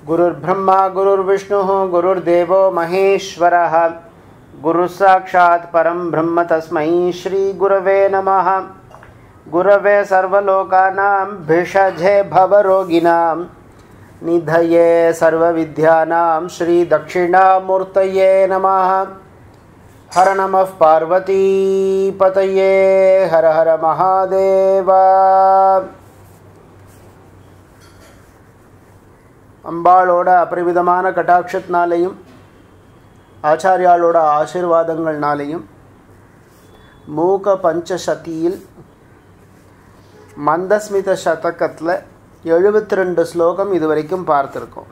गुरुर्ब्रह्मा गुरुर्विष्णुः गुरुर्देवो महेश्वरः गुरुसाक्षात् परं ब्रह्म तस्मै श्री गुरवे नमः। गुरवे सर्वलोकानां भिषजे भवरोगिणां निधये सर्वविद्यानां श्री दक्षिणामूर्तये नमः। हर नमः पार्वती पतये हर हर महादेव। அம்பாளோட அபரிவிதமான கட்டாட்சத்தினாலேயும் ஆச்சாரியாளோட ஆசீர்வாதங்கள்னாலேயும் மூக பஞ்சசதியில் மந்தஸ்மித சதகத்தில் 72 ஸ்லோகம் இதுவரைக்கும் பார்த்துருக்கோம்.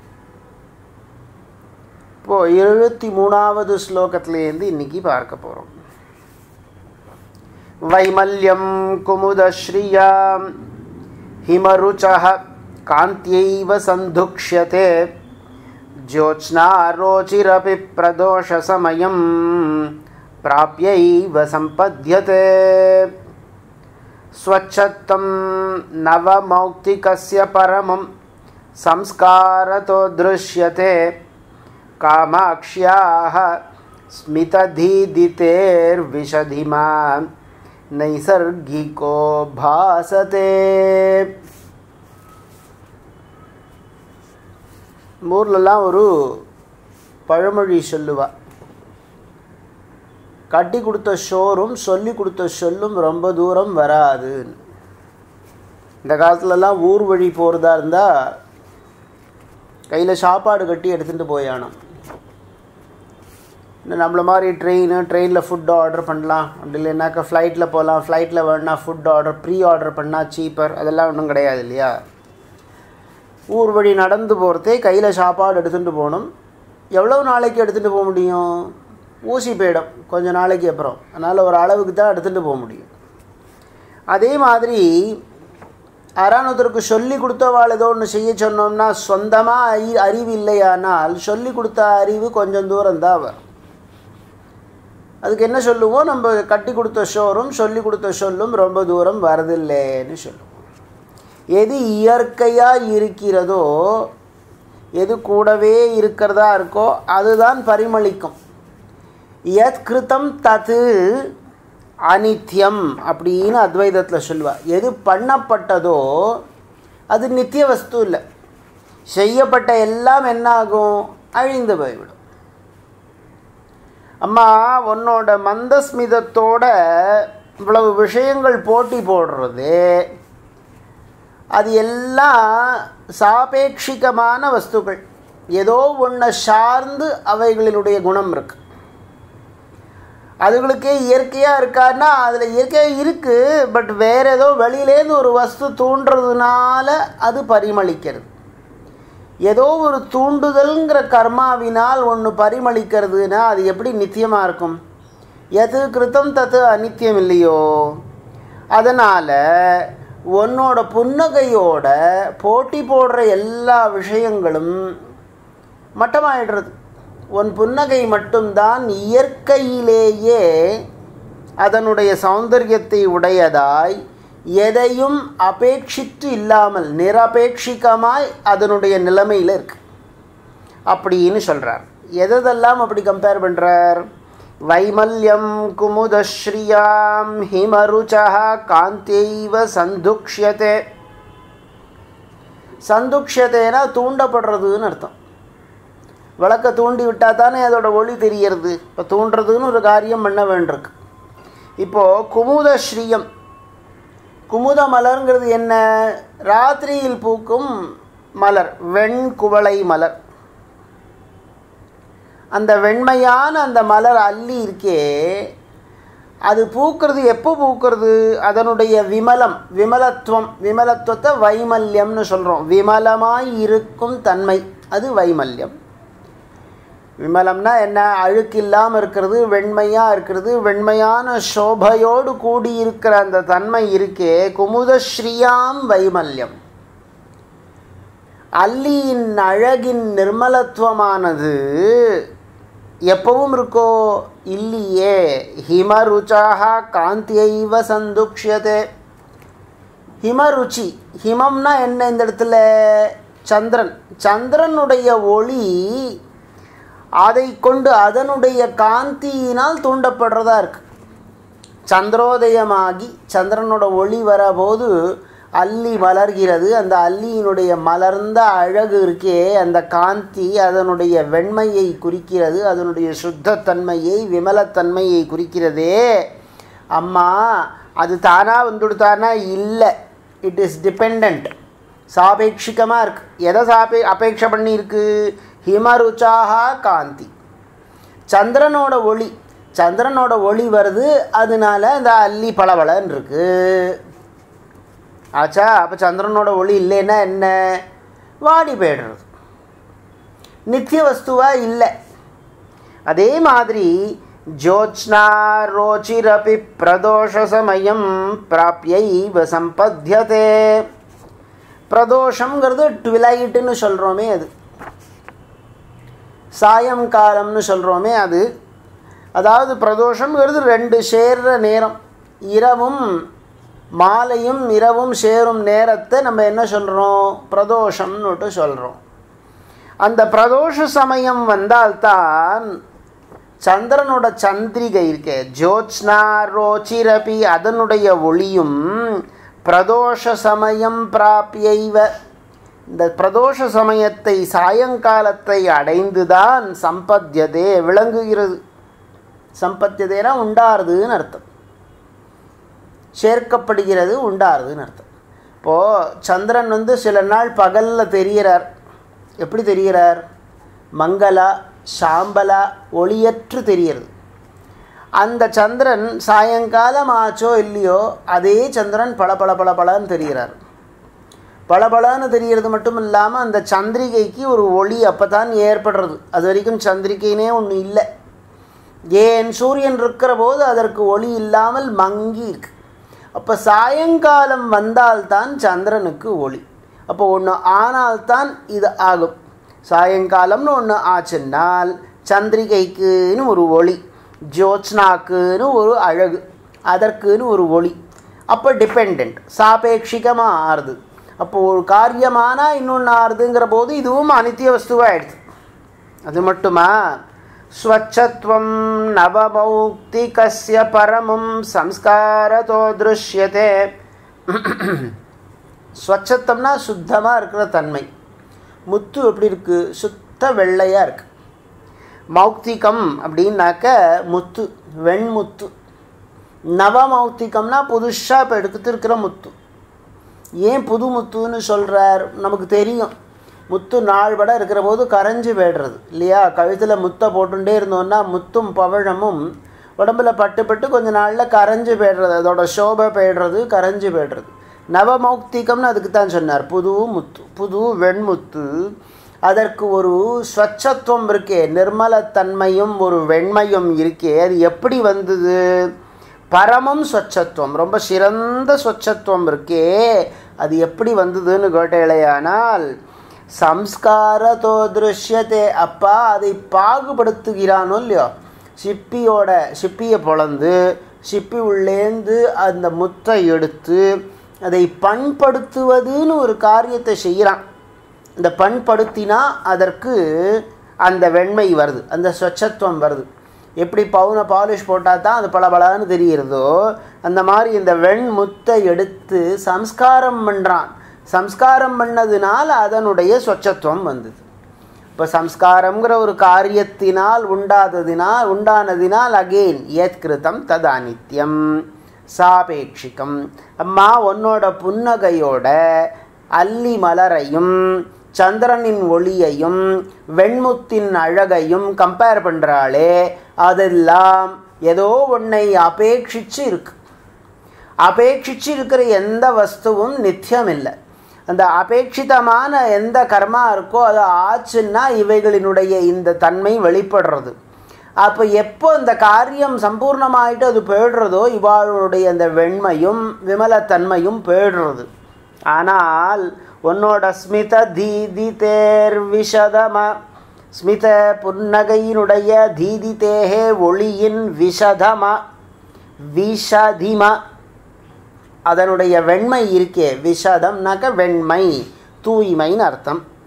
இப்போது 73வது ஸ்லோகத்திலேருந்து இன்றைக்கி பார்க்க போகிறோம். வைமல்யம் குமுதஸ்ரீயாம் ஹிமருச்சஹ कान्त्यैव सन्धुक्ष्यते ज्योत्स्ना रोचिरपि प्रदोषसमयं प्राप्यैव सम्पद्यते। स्वच्छत्तं नवमौक्तिकस्य परमं संस्कारतो दृश्यते कामाक्ष्याः स्मितधीदितेर्विशधिमा नैसर्गिको भासते। ஊர்லலாம் ஒரு பழமொழி சொல்லுவா, கட்டி கொடுத்த ஷோரும் சொல்லி கொடுத்த சொல்லும் ரொம்ப தூரம் வராது. இந்த காலத்துலலாம் ஊர் வழி போகிறதா இருந்தால் கையில் சாப்பாடு கட்டி எடுத்துகிட்டு போயானோம். இன்னும் நம்மள மாதிரி ட்ரெயினில் ஃபுட் ஆர்டர் பண்ணலாம், அப்படி இல்லைனாக்கா ஃப்ளைட்டில் போகலாம், ஃப்ளைட்டில் வேணுன்னா ஃபுட் ஆர்டர் ப்ரீ ஆர்டர் பண்ணால் சீப்பர், அதெல்லாம் ஒன்றும் கிடையாது இல்லையா. ஊர் வழி நடந்து போகிறதே கையில் சாப்பாடு எடுத்துகிட்டு போகணும். எவ்வளோ நாளைக்கு எடுத்துகிட்டு போக முடியும்? ஊசி போயிடும் கொஞ்சம் நாளைக்கு அப்புறம், அதனால் ஒரு அளவுக்கு தான் எடுத்துகிட்டு போக முடியும். அதே மாதிரி யாரானொருத்தருக்கு சொல்லி கொடுத்தவாள் ஏதோ ஒன்று செய்ய சொன்னோம்னா சொந்தமாக அறிவு இல்லையானால் சொல்லி கொடுத்த அறிவு கொஞ்சம் தூரம் தான் வரும். அதுக்கு என்ன சொல்லுவோம், நம்ம கட்டி கொடுத்த ஷோரும் சொல்லி கொடுத்த சொல்லும் ரொம்ப தூரம் வரதில்லைன்னு சொல்லுவோம். எது இயற்கையாக இருக்கிறதோ, எது கூடவே இருக்கிறதா இருக்கோ அதுதான் பரிமளிக்கும். யத் கிருதம் தது அனித்யம் அப்படின்னு அத்வைதத்தில் சொல்லுவாள். எது பண்ணப்பட்டதோ அது நித்திய வஸ்து இல்லை. செய்யப்பட்ட எல்லாம் என்னாகும்? அழிந்து போய்விடும். அம்மா உன்னோட மந்தஸ்மிதத்தோட இவ்வளவு விஷயங்கள் போட்டி போடுறது, அது எல்லாம் சாபேட்சிகமான வஸ்துக்கள். ஏதோ ஒன்றை சார்ந்து அவைகளினுடைய குணம் இருக்குது. அதுகளுக்கே இயற்கையாக இருக்கான்னா அதில் இயற்கையாக இருக்குது, பட் வேறு ஏதோ வெளியிலேருந்து ஒரு வஸ்து தூண்டுறதுனால அது பரிமளிக்கிறது. ஏதோ ஒரு தூண்டுதல்ங்கிற கர்மாவினால் ஒன்று பரிமளிக்கிறதுனா அது எப்படி நித்தியமாக இருக்கும்? எது கிருத்தம் தத்து அநித்தியம் இல்லையோ. அதனால் உன்னோட புன்னகையோட போட்டி போடுற எல்லா விஷயங்களும் மட்டமாயிடுறது. உன் புன்னகை மட்டும்தான் இயற்கையிலேயே அதனுடைய சௌந்தரியத்தை உடையதாய், எதையும் அபேட்சித்து இல்லாமல் நிரபேட்சிகமாய் அதனுடைய நிலைமையில் இருக்கு அப்படின்னு சொல்கிறார். எதெல்லாம் அப்படி கம்பேர் பண்ணுறார்? வைமல்யம் குமுதஸ்ரீயாம் ஹிமருச்சஹ காந்தைவ சந்துக்ஷ்யதே. சந்துக்ஷ்யதேனா தூண்டப்படுறதுன்னு அர்த்தம். விளக்க தூண்டி விட்டால் தானே அதோட ஒளி தெரியறது. இப்போ தூண்டுறதுன்னு ஒரு காரியம் பண்ண வேண்டியிருக்கு. இப்போது குமுதஸ்ரீயம், குமுத மலருங்கிறது என்ன? ராத்திரியில் பூக்கும் மலர், வெண்குவளை மலர். அந்த வெண்மையான அந்த மலர் அல்லி இருக்கே, அது பூக்கிறது எப்போ பூக்கிறது? அதனுடைய விமலத்துவத்தை வைமல்யம்னு சொல்கிறோம். விமலமாய் இருக்கும் தன்மை அது வைமல்யம். விமலம்னா என்ன? அழுக்கு இல்லாமல் இருக்கிறது, வெண்மையாக இருக்கிறது, வெண்மையான சோபையோடு கூடியிருக்கிற அந்த தன்மை இருக்கே, குமுதஸ்ரீயாம் வைமல்யம். அல்லியின் அழகின் நிர்மலத்துவமானது எப்பவும் இருக்கோ? இல்லையே. ஹிமருச்சாக காந்தியைவ சந்துக்ஷ்யதே. ஹிமருச்சி, ஹிமம்னா என்ன? இந்த இடத்துல சந்திரன். சந்திரனுடைய ஒளி அதை கொண்டு அதனுடைய காந்தியினால் தூண்டப்படுறதா இருக்கு. சந்திரோதயமாகி சந்திரனோட ஒளி வரபோது அல்லி மலர்கிறது. அந்த அல்லியினுடைய மலர்ந்த அழகு இருக்கே, அந்த காந்தி அதனுடைய வெண்மையை குறிக்கிறது, அதனுடைய சுத்தத்தன்மையை விமலத்தன்மையை குறிக்கிறதே. அம்மா அது தானாக வந்துடுத்தானா? இல்லை, இட் இஸ் டிபெண்ட், சாபேட்சிகமாக இருக்குது. எதை அபேட்சை பண்ணியிருக்கு? ஹிமருச்சாக காந்தி, சந்திரனோட ஒளி. சந்திரனோட ஒளி வருது, அதனால அந்த அல்லி பளபளன்னு இருக்கு. ஆச்சா? அப்போ சந்திரனோட ஒளி இல்லைன்னா என்ன? வாடி போய்டுறது, நித்திய வஸ்துவாக இல்லை. அதே மாதிரி ஜோத்ஸ்னா ரோச்சிரபி பிரதோஷ சமயம் பிராப்யைவ சம்பத்யதே. பிரதோஷங்கிறது ட்விலைட்டுன்னு சொல்கிறோமே, அது சாயங்காலம்னு சொல்கிறோமே அது. அதாவது பிரதோஷங்கிறது ரெண்டு சேர்ற நேரம், இரவும் மாலையும் இரவும் சேரும் நேரத்தை நம்ம என்ன சொல்கிறோம்? பிரதோஷம்னுட்டு சொல்கிறோம். அந்த பிரதோஷ சமயம் வந்தால்தான் சந்திரனோட சந்திரிகை இருக்கே, ஜோத்ஸ்னா ரோச்சிரபி, அதனுடைய ஒளியும் பிரதோஷ சமயம் பிராப்யைவ, இந்த பிரதோஷ சமயத்தை சாயங்காலத்தை அடைந்துதான் சம்பத்யதே விளங்குகிறது. சம்பத்தியதேனா உண்டாருதுன்னு அர்த்தம், சேர்க்கப்படுகிறது, உண்டாருதுன்னு அர்த்தம். இப்போது சந்திரன் சில நாள் பகலில் தெரிகிறார். எப்படி தெரிகிறார்? மங்களா சாம்பலா ஒளியற்று தெரிகிறது. அந்த சந்திரன் சாயங்காலம் ஆச்சோ இல்லையோ அதே சந்திரன் பளபளன்னு தெரிகிறார். பளபளன்னு தெரிகிறது மட்டும் இல்லாமல் அந்த சந்திரிகைக்கு ஒரு ஒளி அப்போ தான் ஏற்படுறது. அது வரைக்கும் சந்திரிகைனே ஒன்று இல்லை. ஏன் சூரியன் இருக்கிற போது அதற்கு ஒளி இல்லாமல் மங்கி இருக்கு. அப்போ சாயங்காலம் வந்தால்தான் சந்திரனுக்கு ஒளி. அப்போ ஒன்று ஆனால்தான் இது ஆகும். சாயங்காலம்னு ஒன்று ஆச்சுன்னால் சந்திரிகைக்குன்னு ஒரு ஒளி, ஜோத்ஸ்னாக்குன்னு ஒரு அழகு, அதற்குன்னு ஒரு ஒளி. அப்போ டிபெண்ட், சாபேட்சிகமாக ஆறுது. அப்போ ஒரு காரியமானால் இன்னொன்று ஆறுதுங்கிற போது இதுவும் அனித்திய வஸ்துவாகிடுது. அது மட்டுமா? ஸ்வச்சத்வம் நவமௌக்திகஸ்ய பரமம் சம்ஸ்காரதோ திருஷ்யதே. ஸ்வச்சத்தம்னா சுத்தமாக இருக்கிற தன்மை. முத்து எப்படி இருக்குது? சுத்த வெள்ளையாக இருக்குது. மௌக்திகம் அப்படின்னாக்க முத்து, வெண்முத்து. நவமௌக்திகம்னா புதுசாக இப்போ எடுத்துருக்கிற முத்து. ஏன் புது முத்துன்னு சொல்கிறார்? நமக்கு தெரியும், முத்து நாள்பட இருக்கிற போது கரைஞ்சி போய்டுறது இல்லையா? கழுத்தில் முத்தை போட்டுகிட்டே இருந்தோன்னா முத்தும் பவழமும் உடம்புல பட்டு கொஞ்ச நாளில் கரைஞ்சி போய்டுறது, அதோட சோபை போய்டுறது, கரைஞ்சி போய்டுறது. நவமௌக்திகம்னு அதுக்கு தான் சொன்னார். புது முத்து, புது வெண்முத்து. அதற்கு ஒரு ஸ்வச்சத்துவம் இருக்கே, நிர்மலத்தன்மையும் ஒரு வெண்மையும் இருக்கே. அது எப்படி வந்தது? பரமம் ஸ்வச்சத்துவம், ரொம்ப சிறந்த ஸ்வச்சத்துவம் இருக்கே, அது எப்படி வந்ததுன்னு கேட்டேலையானால் சம்ஸ்காரதோ திருஷ்யத்தே. அப்பா அதை பாகுபடுத்துகிறானோ இல்லையோ, சிப்பியை பொளந்து சிப்பி உள்ளேந்து அந்த முத்தை எடுத்து அதை பண்படுத்துவதுன்னு ஒரு காரியத்தை செய்கிறான். இந்த பண்படுத்தினா அதற்கு அந்த வெண்மை வருது, அந்த ஸ்வச்சத்துவம் வருது. எப்படி பவுனை பாலிஷ் போட்டால் தான் அது பளபளன்னு தெரிகிறதோ, அந்த மாதிரி இந்த வெண்முத்தை எடுத்து சம்ஸ்காரம் பண்ணுறான். சம்ஸ்காரம் பண்ணதுனால் அதனுடைய ஸ்வச்சத்துவம் வந்தது. இப்போ சம்ஸ்காரங்கிற ஒரு காரியத்தினால் உண்டானதினால் அகெயின் ஏத்கிருதம் தது அனித்யம் சாபேட்சிகம். அம்மா உன்னோட புன்னகையோட அல்லி மலரையும் சந்திரனின் ஒளியையும் வெண்முத்தின் அழகையும் கம்பேர் பண்ணுறாளே, அதெல்லாம் ஏதோ ஒன்றை அபேட்சிச்சு இருக்கு. அபேட்சிச்சு இருக்கிற எந்த வஸ்துவும் நித்தியம் இல்லை. அந்த அபேட்சிதமான எந்த கர்மா இருக்கோ அது ஆச்சுன்னா இவைகளினுடைய இந்த தன்மை வெளிப்படுறது. அப்போ எப்போ இந்த காரியம் சம்பூர்ணமாயிட்டு அது போய்டுறதோ இவாளுடைய அந்த வெண்மையும் விமலத்தன்மையும் போய்டுறது. ஆனால் உன்னோட ஸ்மித தீதிதேர் விஷதம, ஸ்மித புன்னகையினுடைய தீதிதேகே ஒளியின் விஷதம விஷதிம, அதனுடைய வெண்மை இருக்கே, விஷதம்னாக்க வெண்மை, தூய்மைன்னு அர்த்தம்.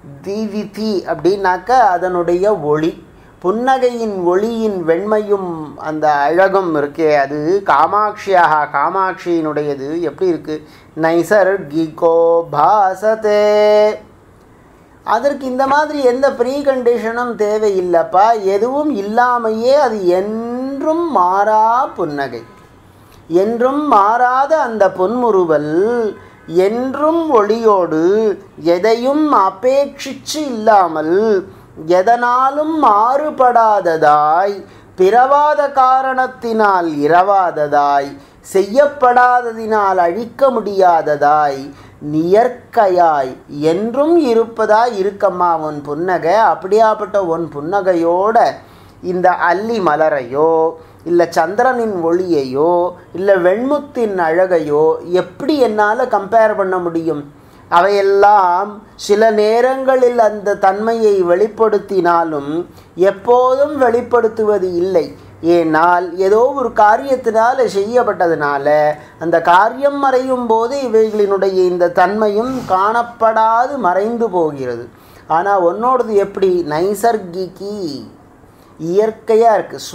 தீதிதி அப்படின்னாக்க அதனுடைய ஒளி, புன்னகையின் ஒளியின் வெண்மையும் அந்த அழகும் இருக்கே, அது காமாட்சியாக காமாட்சியினுடையது எப்படி இருக்கு? நைசர்கிகோ பாசதே. அதற்கு இந்த மாதிரி எந்த ப்ரீ கண்டிஷனும் தேவையில்லைப்பா. எதுவும் இல்லாமையே அது என்றும் மாறா புன்னகை, என்றும் மாறாத அந்த பொன்முறுவல், என்றும் ஒளியோடு எதையும் அபேட்சிச்சு இல்லாமல், எதனாலும் மாறுபடாததாய், பிறவாத காரணத்தினால் இரவாததாய், செய்யப்படாததினால் அழிக்க முடியாததாய், நியற்கையாய் என்றும் இருப்பதாய் இருக்கம்மா உன் புன்னகை. அப்படியாப்பட்ட உன் புன்னகையோட இந்த அல்லி மலரையோ இல்லை சந்திரனின் ஒளியையோ இல்லை வெண்முத்தின் அழகையோ எப்படி என்னால் கம்பேர் பண்ண முடியும்? அவையெல்லாம் சில நேரங்களில் அந்த தன்மையை வெளிப்படுத்தினாலும் எப்போதும் வெளிப்படுத்துவது இல்லை. ஏனால் ஏதோ ஒரு காரியத்தினால் செய்யப்பட்டதுனால அந்த காரியம் மறையும் போது இவைகளினுடைய இந்த தன்மையும் காணப்படாது மறைந்து போகிறது. ஆனால் ஒன்னோடது எப்படி? நைசர்கிகி, இயற்கையாக இருக்குது.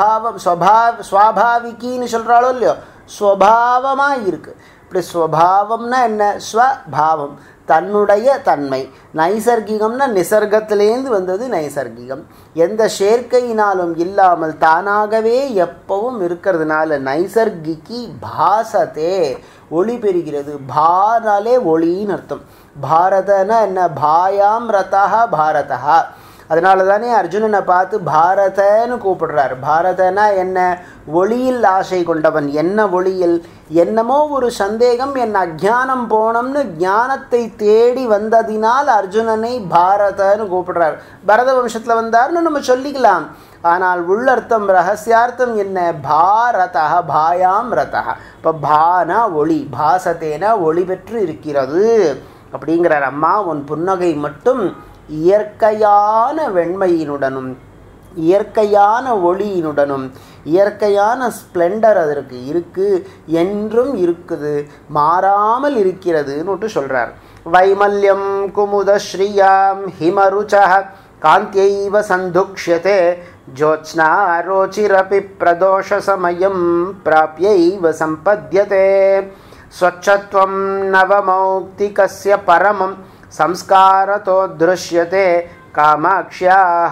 ஸ்வாபாவிக்கின்னு சொல்கிறாளோ இல்லையோ, ஸ்வபாவமாக இருக்குது. இப்படி ஸ்வபாவம்னா என்ன? ஸ்வபாவம், தன்னுடைய தன்மை. நைசர்கிகம்னா நிசர்கத்திலேருந்து வந்தது நைசர்கிகம். எந்த சேர்க்கையினாலும் இல்லாமல் தானாகவே எப்பவும் இருக்கிறதுனால நைசர்கிகி பாசத்தே, ஒளி பெறுகிறது. பானாலே ஒளின்னு அர்த்தம். பாரதனா என்ன? பாயாம் ரதா பாரதா. அதனால தானே அர்ஜுனனை பார்த்து பாரதன்னு கூப்பிடுறார். பாரதனா என்ன? ஒளியில் ஆசை கொண்டவன். என்ன ஒளியில்? என்னமோ ஒரு சந்தேகம், என் அஜ்ஞானம் போனோம்னு ஞானத்தை தேடி வந்ததினால் அர்ஜுனனை பாரதன்னு கூப்பிடுறார். பரத வம்சத்தில் வந்தார்னு நம்ம சொல்லிக்கலாம். ஆனால் உள்ளர்த்தம், ரகசியார்த்தம் என்ன? பாரதா, பாயாம் ரதா. இப்போ பானா ஒளி, பாசத்தேனா ஒளி பெற்று இருக்கிறது அப்படிங்கிறார். அம்மா உன் புன்னகை மட்டும் இயற்கையான வெண்மையினுடனும் இயற்கையான ஒளியினுடனும் இயற்கையான ஸ்ப்ளெண்டர் அதற்கு இருக்குது, என்றும் இருக்குது, மாறாமல் இருக்கிறதுன்னு சொல்கிறார். வைமல்யம் குமுதஸ்ரீயாம் ஹிமருச்சः காந்தியைவ சந்துக்ஷ்யதே ஜோத்ஸ்னா ரோச்சிரபி பிரதோஷ சமயம் பிராப்யைவ சம்பத்யதே ஸ்வச்சத்வம் நவமௌக்திகஸ்ய பரமம் சம்ஸ்காரதோ திருஷ்யதே காமாக்ஷ்யாஹ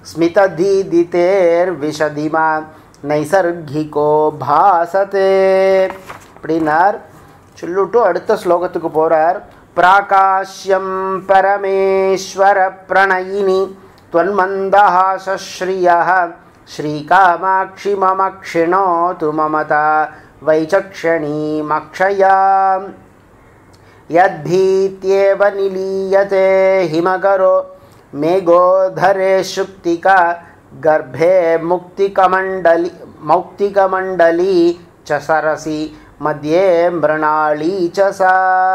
ஸ்மிததீதிதேர்விஷதிமா நைசர்கிகோ பாசதே அப்படின்னார். சொல்லிட்டு அடுத்த ஸ்லோகத்துக்கு போகிறார். பிராகாஷ்யம் பரமேஸ்வர பிரணயினி त्वन्मन्दहासश्रियः श्रीकामाक्षि मम क्षिणोतु ममता वैचक्षणीमक्षया यद्भीत्येव निलीयते हिमकरो मेघोधरे शुक्तिका गर्भे मौक्तिकमण्डली च सरसि मध्ये मृणाली च सा.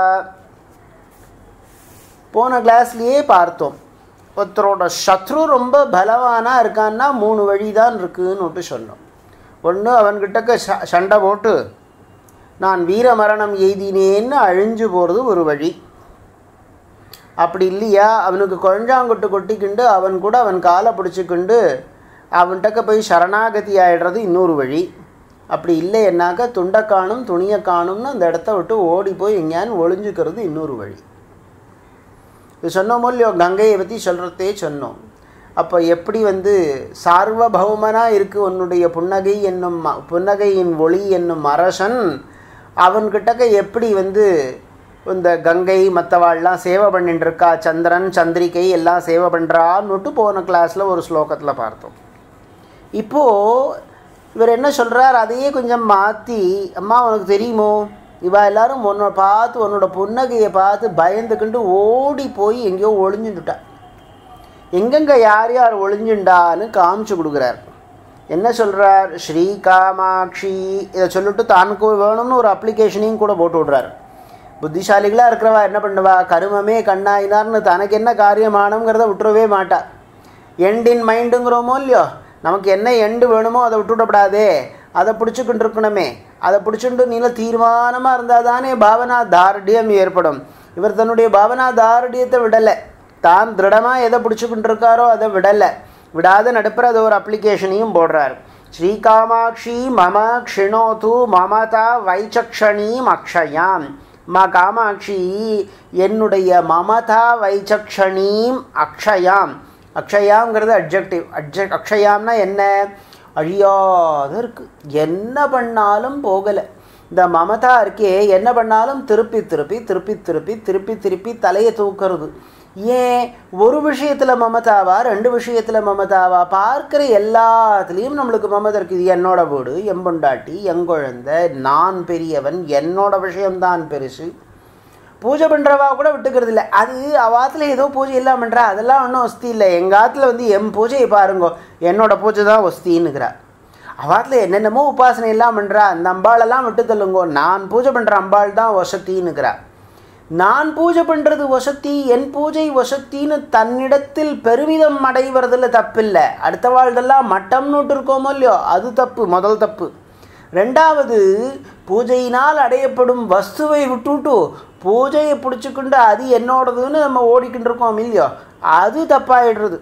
போன கிளாஸ்லேயே பார்த்தோம், ஒருத்தரோட சத்ரு ரொம்ப பலவானாக இருக்கான்னா 3 வழி தான் இருக்குன்னு சொன்னோம். ஒன்று, அவன்கிட்டக்க சண்டை போட்டு நான் வீர மரணம் எய்தினேன்னு அழிஞ்சு போகிறது ஒரு வழி. அப்படி இல்லையா, அவனுக்கு குழஞ்சாங்கொட்டு கொட்டிக்கிண்டு அவன் கூட அவன் காலை பிடிச்சிக்கிண்டு அவன்கிட்டக்க போய் சரணாகதி ஆகிடுறது இன்னொரு வழி. அப்படி இல்லைன்னாக்கா துண்டை காணும் துணியை காணும்னு அந்த இடத்த விட்டு ஓடி போய் எங்கேயான்னு ஒளிஞ்சுக்கிறது இன்னொரு வழி. இது சொன்னோமோ இல்லையோ, கங்கையை பற்றி சொல்கிறதே சொன்னோம். அப்போ எப்படி சார்வபௌமனாக இருக்குது உன்னுடைய புன்னகை என்னும் புன்னகையின் ஒளி என்னும் அரசன், அவன்கிட்டக்க எப்படி இந்த கங்கை மற்றவாள்லாம் சேவை பண்ணிட்டு இருக்கா, சந்திரன் சந்திரிகை எல்லாம் சேவை பண்ணுறான்னுட்டு போன கிளாஸில் ஒரு ஸ்லோகத்தில் பார்த்தோம். இப்போது இவர் என்ன சொல்கிறார், அதையே கொஞ்சம் மாற்றி, அம்மா உனக்கு தெரியுமோ இவா எல்லாரும் உன்னோட பார்த்து உன்னோட புன்னகையை பார்த்து பயந்துக்கிண்டு ஓடி போய் எங்கேயோ ஒளிஞ்சுட்டுட்டா. எங்கெங்கே யார் யார் ஒளிஞ்சுண்டான்னு காமிச்சு கொடுக்குறார். என்ன சொல்கிறார், ஸ்ரீ காமாட்சி இதை சொல்லிட்டு தானுக்கு வேணும்னு ஒரு அப்ளிகேஷனையும் கூட போட்டு விடுறார். புத்திசாலிகளாக இருக்கிறவா என்ன பண்ணுவா, கருமமே கண்ணாயினார்னு தனக்கு என்ன காரியமானங்கிறத விட்டுறவே மாட்டா. எண்டின் மைண்டுங்கிறோமோ இல்லையோ, நமக்கு என்ன எண்டு வேணுமோ அதை விட்டுவிடப்படாதே, அதை பிடிச்சிக்கிட்டு இருக்கணுமே, அதை பிடிச்சிட்டு நீல தீர்மானமாக இருந்தால் தானே பாவனா தாரடியம் ஏற்படும். இவர் தன்னுடைய பாவனா தாரடியத்தை விடலை, தான் திருடமாக எதை பிடிச்சிக்கிட்டு இருக்காரோ அதை விடாத நடுப்புற அது ஒரு அப்ளிகேஷனையும் போடுறார். ஸ்ரீகாமாட்சி மம க்ஷிணோது மமதா வைச்சக்ஷணீம் அக்ஷயாம். மா காமாட்சி என்னுடைய மமதா வைச்சக்ஷணீம் அக்ஷயாம். அக்ஷயாம்ங்கிறது அட்ஜெக்டிவ். அக்ஷயாம்னா என்ன? அழியாத இருக்குது, என்ன பண்ணாலும் போகலை. இந்த மமதா இருக்கே, என்ன பண்ணாலும் திருப்பி திருப்பி திருப்பி திருப்பி திருப்பி திருப்பி தலையை தூக்கிறது. ஏன்? ஒரு விஷயத்தில் மமதாவா, ரெண்டு விஷயத்தில் மமதாவா? பார்க்குற எல்லாத்துலேயும் நம்மளுக்கு மமதை இருக்குது. இது என்னோட வீடு, என் பொண்டாட்டி, என் குழந்தை, நான் பெரியவன், என்னோட விஷயம்தான் பெருசு. பூஜை பண்ணுறவா கூட விட்டுக்கிறது இல்லை. அது அவாத்தில் ஏதோ பூஜை எல்லாம் பண்ணுறா, அதெல்லாம் ஒன்றும் வசதி இல்லை. எங்கள் ஆற்றுல வந்து என் பூஜையை பாருங்கோ, என்னோட பூஜை தான் வசதின்னுக்கிறா. அவாத்தில் என்னென்னமோ உபாசனை எல்லாம் பண்ணுறா, அந்த அம்பாளெல்லாம் விட்டு தள்ளுங்கோ, நான் பூஜை பண்ணுற அம்பாள் தான் வசத்தின்னுக்கிறா. நான் பூஜை பண்ணுறது வசத்தி, என் பூஜை வசத்தின்னு தன்னிடத்தில் பெருமிதம் அடைவதில் தப்பில்லை. அடுத்த வாழ்தெல்லாம் மட்டம்னு இருக்கோமோ இல்லையோ, அது தப்பு, முதல் தப்பு. ரெண்டாவது, பூஜையினால் அடையப்படும் வஸ்துவை விட்டுவிட்டு பூஜையை பிடிச்சிக்கிண்டு அது என்னோடதுன்னு நம்ம ஓடிக்கிட்டு இருக்கோம் இல்லையோ, அது தப்பாயிடுறது.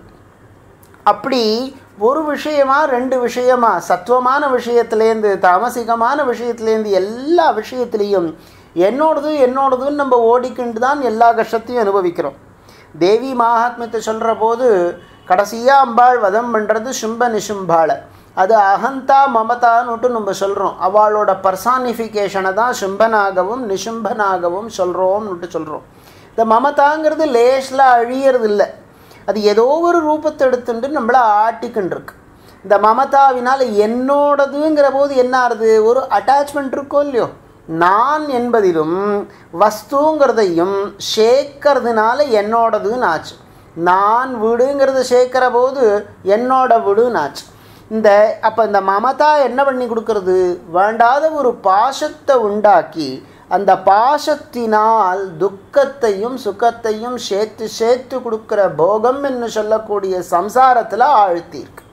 அப்படி ஒரு விஷயமா ரெண்டு விஷயமா, சத்துவமான விஷயத்துலேருந்து தாமசிகமான விஷயத்துலேருந்து எல்லா விஷயத்துலேயும் என்னோடதுன்னு நம்ம ஓடிக்கிண்டு தான் எல்லா கஷ்டத்தையும் அனுபவிக்கிறோம். தேவி மகாத்மியத்தை சொல்கிற போது கடைசியாக அம்பாள் வதம் பண்ணுறது சும்ப நிசும்பாளை. அது அகந்தா மமதான்னுட்டு நம்ம சொல்கிறோம். அவளோட பர்சானிஃபிகேஷனை தான் சும்பனாகவும் நிசும்பனாகவும் சொல்கிறோம்னுட்டு சொல்கிறோம். இந்த மமதாங்கிறது லேஸில் அழியறது இல்லை, அது ஏதோ ஒரு ரூபத்தை எடுத்துட்டு நம்மளை ஆட்டிக்கின்னு இருக்கு. இந்த மமதாவினால் என்னோடதுங்கிற போது என்ன ஆகுது? ஒரு அட்டாச்மெண்ட் இருக்கோ இல்லையோ, நான் என்பதிலும் வஸ்துங்கிறதையும் சேர்க்கறதுனால என்னோடதுன்னு ஆச்சு. நான் வீடுங்கிறத சேர்க்கிற போது என்னோட வீடுன்னு ஆச்சு. அப்போ இந்த மமதா என்ன பண்ணி கொடுக்கறது? வேண்டாத ஒரு பாசத்தை உண்டாக்கி அந்த பாசத்தினால் துக்கத்தையும் சுகத்தையும் சேர்த்து சேர்த்து கொடுக்குற போகம் என்று சொல்லக்கூடிய சம்சாரத்தில் ஆழ்த்தியிருக்கு.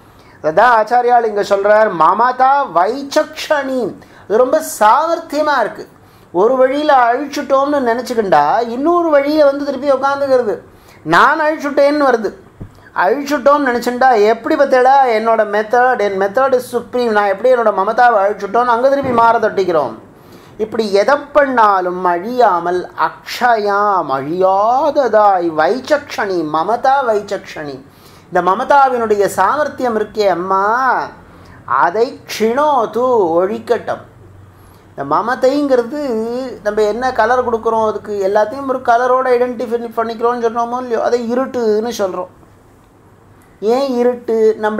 அதான் ஆச்சாரியால் இங்கே சொல்கிறார், மமதா வைச்சக்ஷணி. அது ரொம்ப சாமர்த்தியமாக இருக்குது. ஒரு வழியில் அழிச்சுட்டோம்னு நினச்சிக்கிண்டா இன்னொரு வழியில் வந்து திருப்பி உட்காந்துக்கிறது. நான் அழிச்சுட்டேன்னு வருது. அழிச்சுட்டோம்னு நினச்சிண்டா எப்படி பார்த்தேடா என்னோட என் மெத்தட் இஸ் சுப்ரீம், நான் எப்படி என்னோட மமதாவை அழிச்சுட்டோன்னு அங்கே திருப்பி மாற தட்டிக்கிறோம். இப்படி எதை பண்ணாலும் அழியாமல் அக்ஷயாம் அழியாததாய் வைச்சக்ஷணி மமதா வைச்சக்ஷணி. இந்த மமதாவினுடைய சாமர்த்தியம் இருக்கே அம்மா, அதை க்ஷிணோது ஒழிக்கட்டும். இந்த மமதைங்கிறது நம்ம என்ன கலர் கொடுக்குறோம், அதுக்கு எல்லாத்தையும் ஒரு கலரோடு ஐடென்டிஃபை பண்ணிக்கிறோன்னு சொல்கிறோமோ இல்லையோ, அதை இருட்டுன்னு சொல்கிறோம். ஏன் இருட்டு?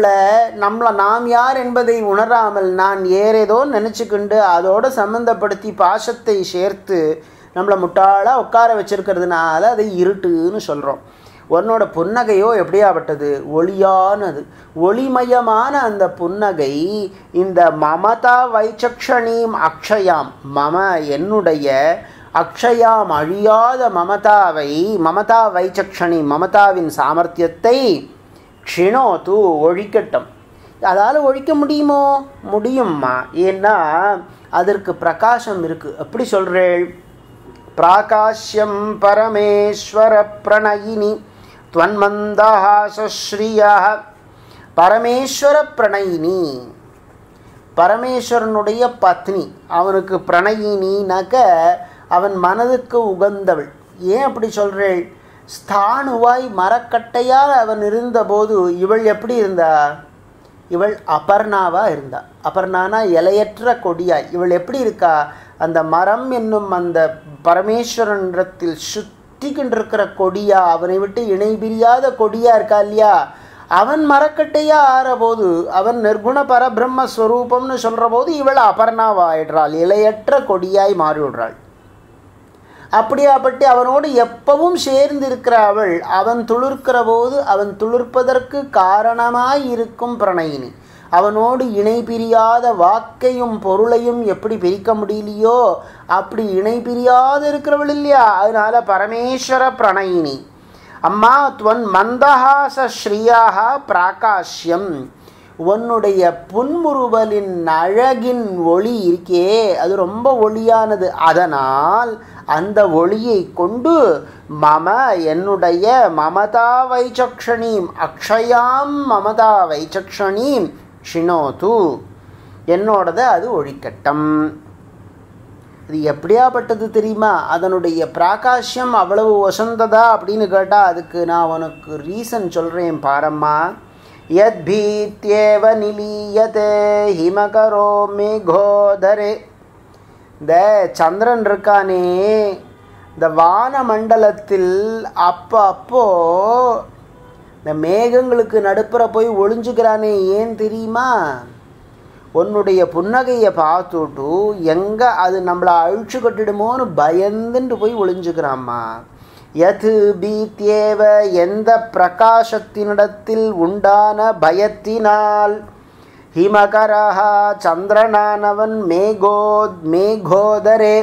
நாம் யார் என்பதை உணராமல் நான் ஏதோ நினச்சிக்கிண்டு அதோடு சம்மந்தப்படுத்தி பாசத்தை சேர்த்து நம்மளை முட்டாளாக உட்கார வச்சுருக்கிறதுனால அதை இருட்டுன்னு சொல்கிறோம். உன்னோட புன்னகையோ எப்படியாப்பட்டது? ஒளியானது, ஒளிமயமான அந்த புன்னகை. இந்த மமதா வைச்சக்ஷணீம் அக்ஷயாம், மம என்னுடைய, அக்ஷயாம் அழியாத மமதாவை, மமதா வைச்சக்ஷணி மமதாவின் சாமர்த்தியத்தை க்ஷிணோது ஒழிக்கட்டும். அதால் ஒழிக்க முடியுமோ? முடியும்மா. ஏன்னா அதற்கு பிரகாசம் இருக்குது. எப்படி சொல்கிறேள்? பிராகாஷ்யம் பரமேஸ்வர பிரணயினி துவன்மந்தஹாசஸ்ரீயா. பரமேஸ்வர பிரணயினி, பரமேஸ்வரனுடைய பத்னி. அவனுக்கு பிரணயினினாக்க அவன் மனதுக்கு உகந்தவள். ஏன் அப்படி சொல்கிறேள்? ஸ்தானுவாய் மரக்கட்டையால் அவன் இருந்தபோது இவள் எப்படி இருந்தா? இவள் அபர்ணாவாக இருந்தா. அபர்ணானா இலையற்ற கொடியாய். இவள் எப்படி இருக்கா? அந்த மரம் என்னும் அந்த பரமேஸ்வரனிடத்தில் சுத்திக்கின்றிருக்கிற கொடியா, அவனை விட்டு இணை பிரியாத கொடியா இருக்கா இல்லையா? அவன் மரக்கட்டையாக ஆறபோது, அவன் நிர்குண பரபிரம்மஸ்வரூபம்னு சொல்கிற போது இவள் அபர்ணாவாயிடுறாள், இலையற்ற கொடியாய் மாறிவிடுறாள். அப்படியாப்பட்டு அவனோடு எப்பவும் சேர்ந்து இருக்கிற அவள், அவன் துளிர்க்கிற போது அவன் துளிர்ப்பதற்கு காரணமாய் இருக்கும் பிரணயினி. அவனோடு இணை பிரியாத வாக்கையும் பொருளையும் எப்படி பிரிக்க முடியலையோ அப்படி இணை பிரியாத இருக்கிறவள் இல்லையா? அதனால பரமேஸ்வர பிரணயினி. அம்மா துவன் மந்தஹாச ஸ்ரீயாக பிராகாஷ்யம், உன்னுடைய புன்முறுவலின் அழகின் ஒளி இருக்கே அது ரொம்ப ஒளியானது. அதனால் அந்த ஒளியை கொண்டு மம என்னுடைய மமதா வைச்சக்ஷணீம் அக்ஷயாம் மமதா வைச்சக்ஷணீம் க்ஷிணோது என்னோடதை அது ஒழிக்கட்டும். இது எப்படியாப்பட்டது தெரியுமா? அதனுடைய பிராகாஷ்யம் அவ்வளவு வசந்ததா அப்படின்னு கேட்டால் அதுக்கு நான் உனக்கு ரீசன் சொல்கிறேன் பாரம்மா. யத் பீத்யேவ நிலீயதே ஹிமகரோ மேகோதரே. இந்த சந்திரன் இருக்கானே, இந்த வானமண்டலத்தில் அப்போ இந்த மேகங்களுக்கு நடுப்புற போய் ஒளிஞ்சுக்கிறானே, ஏன் தெரியுமா? உன்னுடைய புன்னகையை பார்த்துட்டு எங்கே அது நம்மளை அழிச்சு கட்டிடுமோன்னு பயந்துட்டு போய் ஒளிஞ்சுக்கிறாம்மா. யது பீத்யேவ எந்த பிரகாசத்தினிடத்தில் உண்டான பயத்தினால் ஹிமகரஹா சந்திரனானவன் மேகோதரே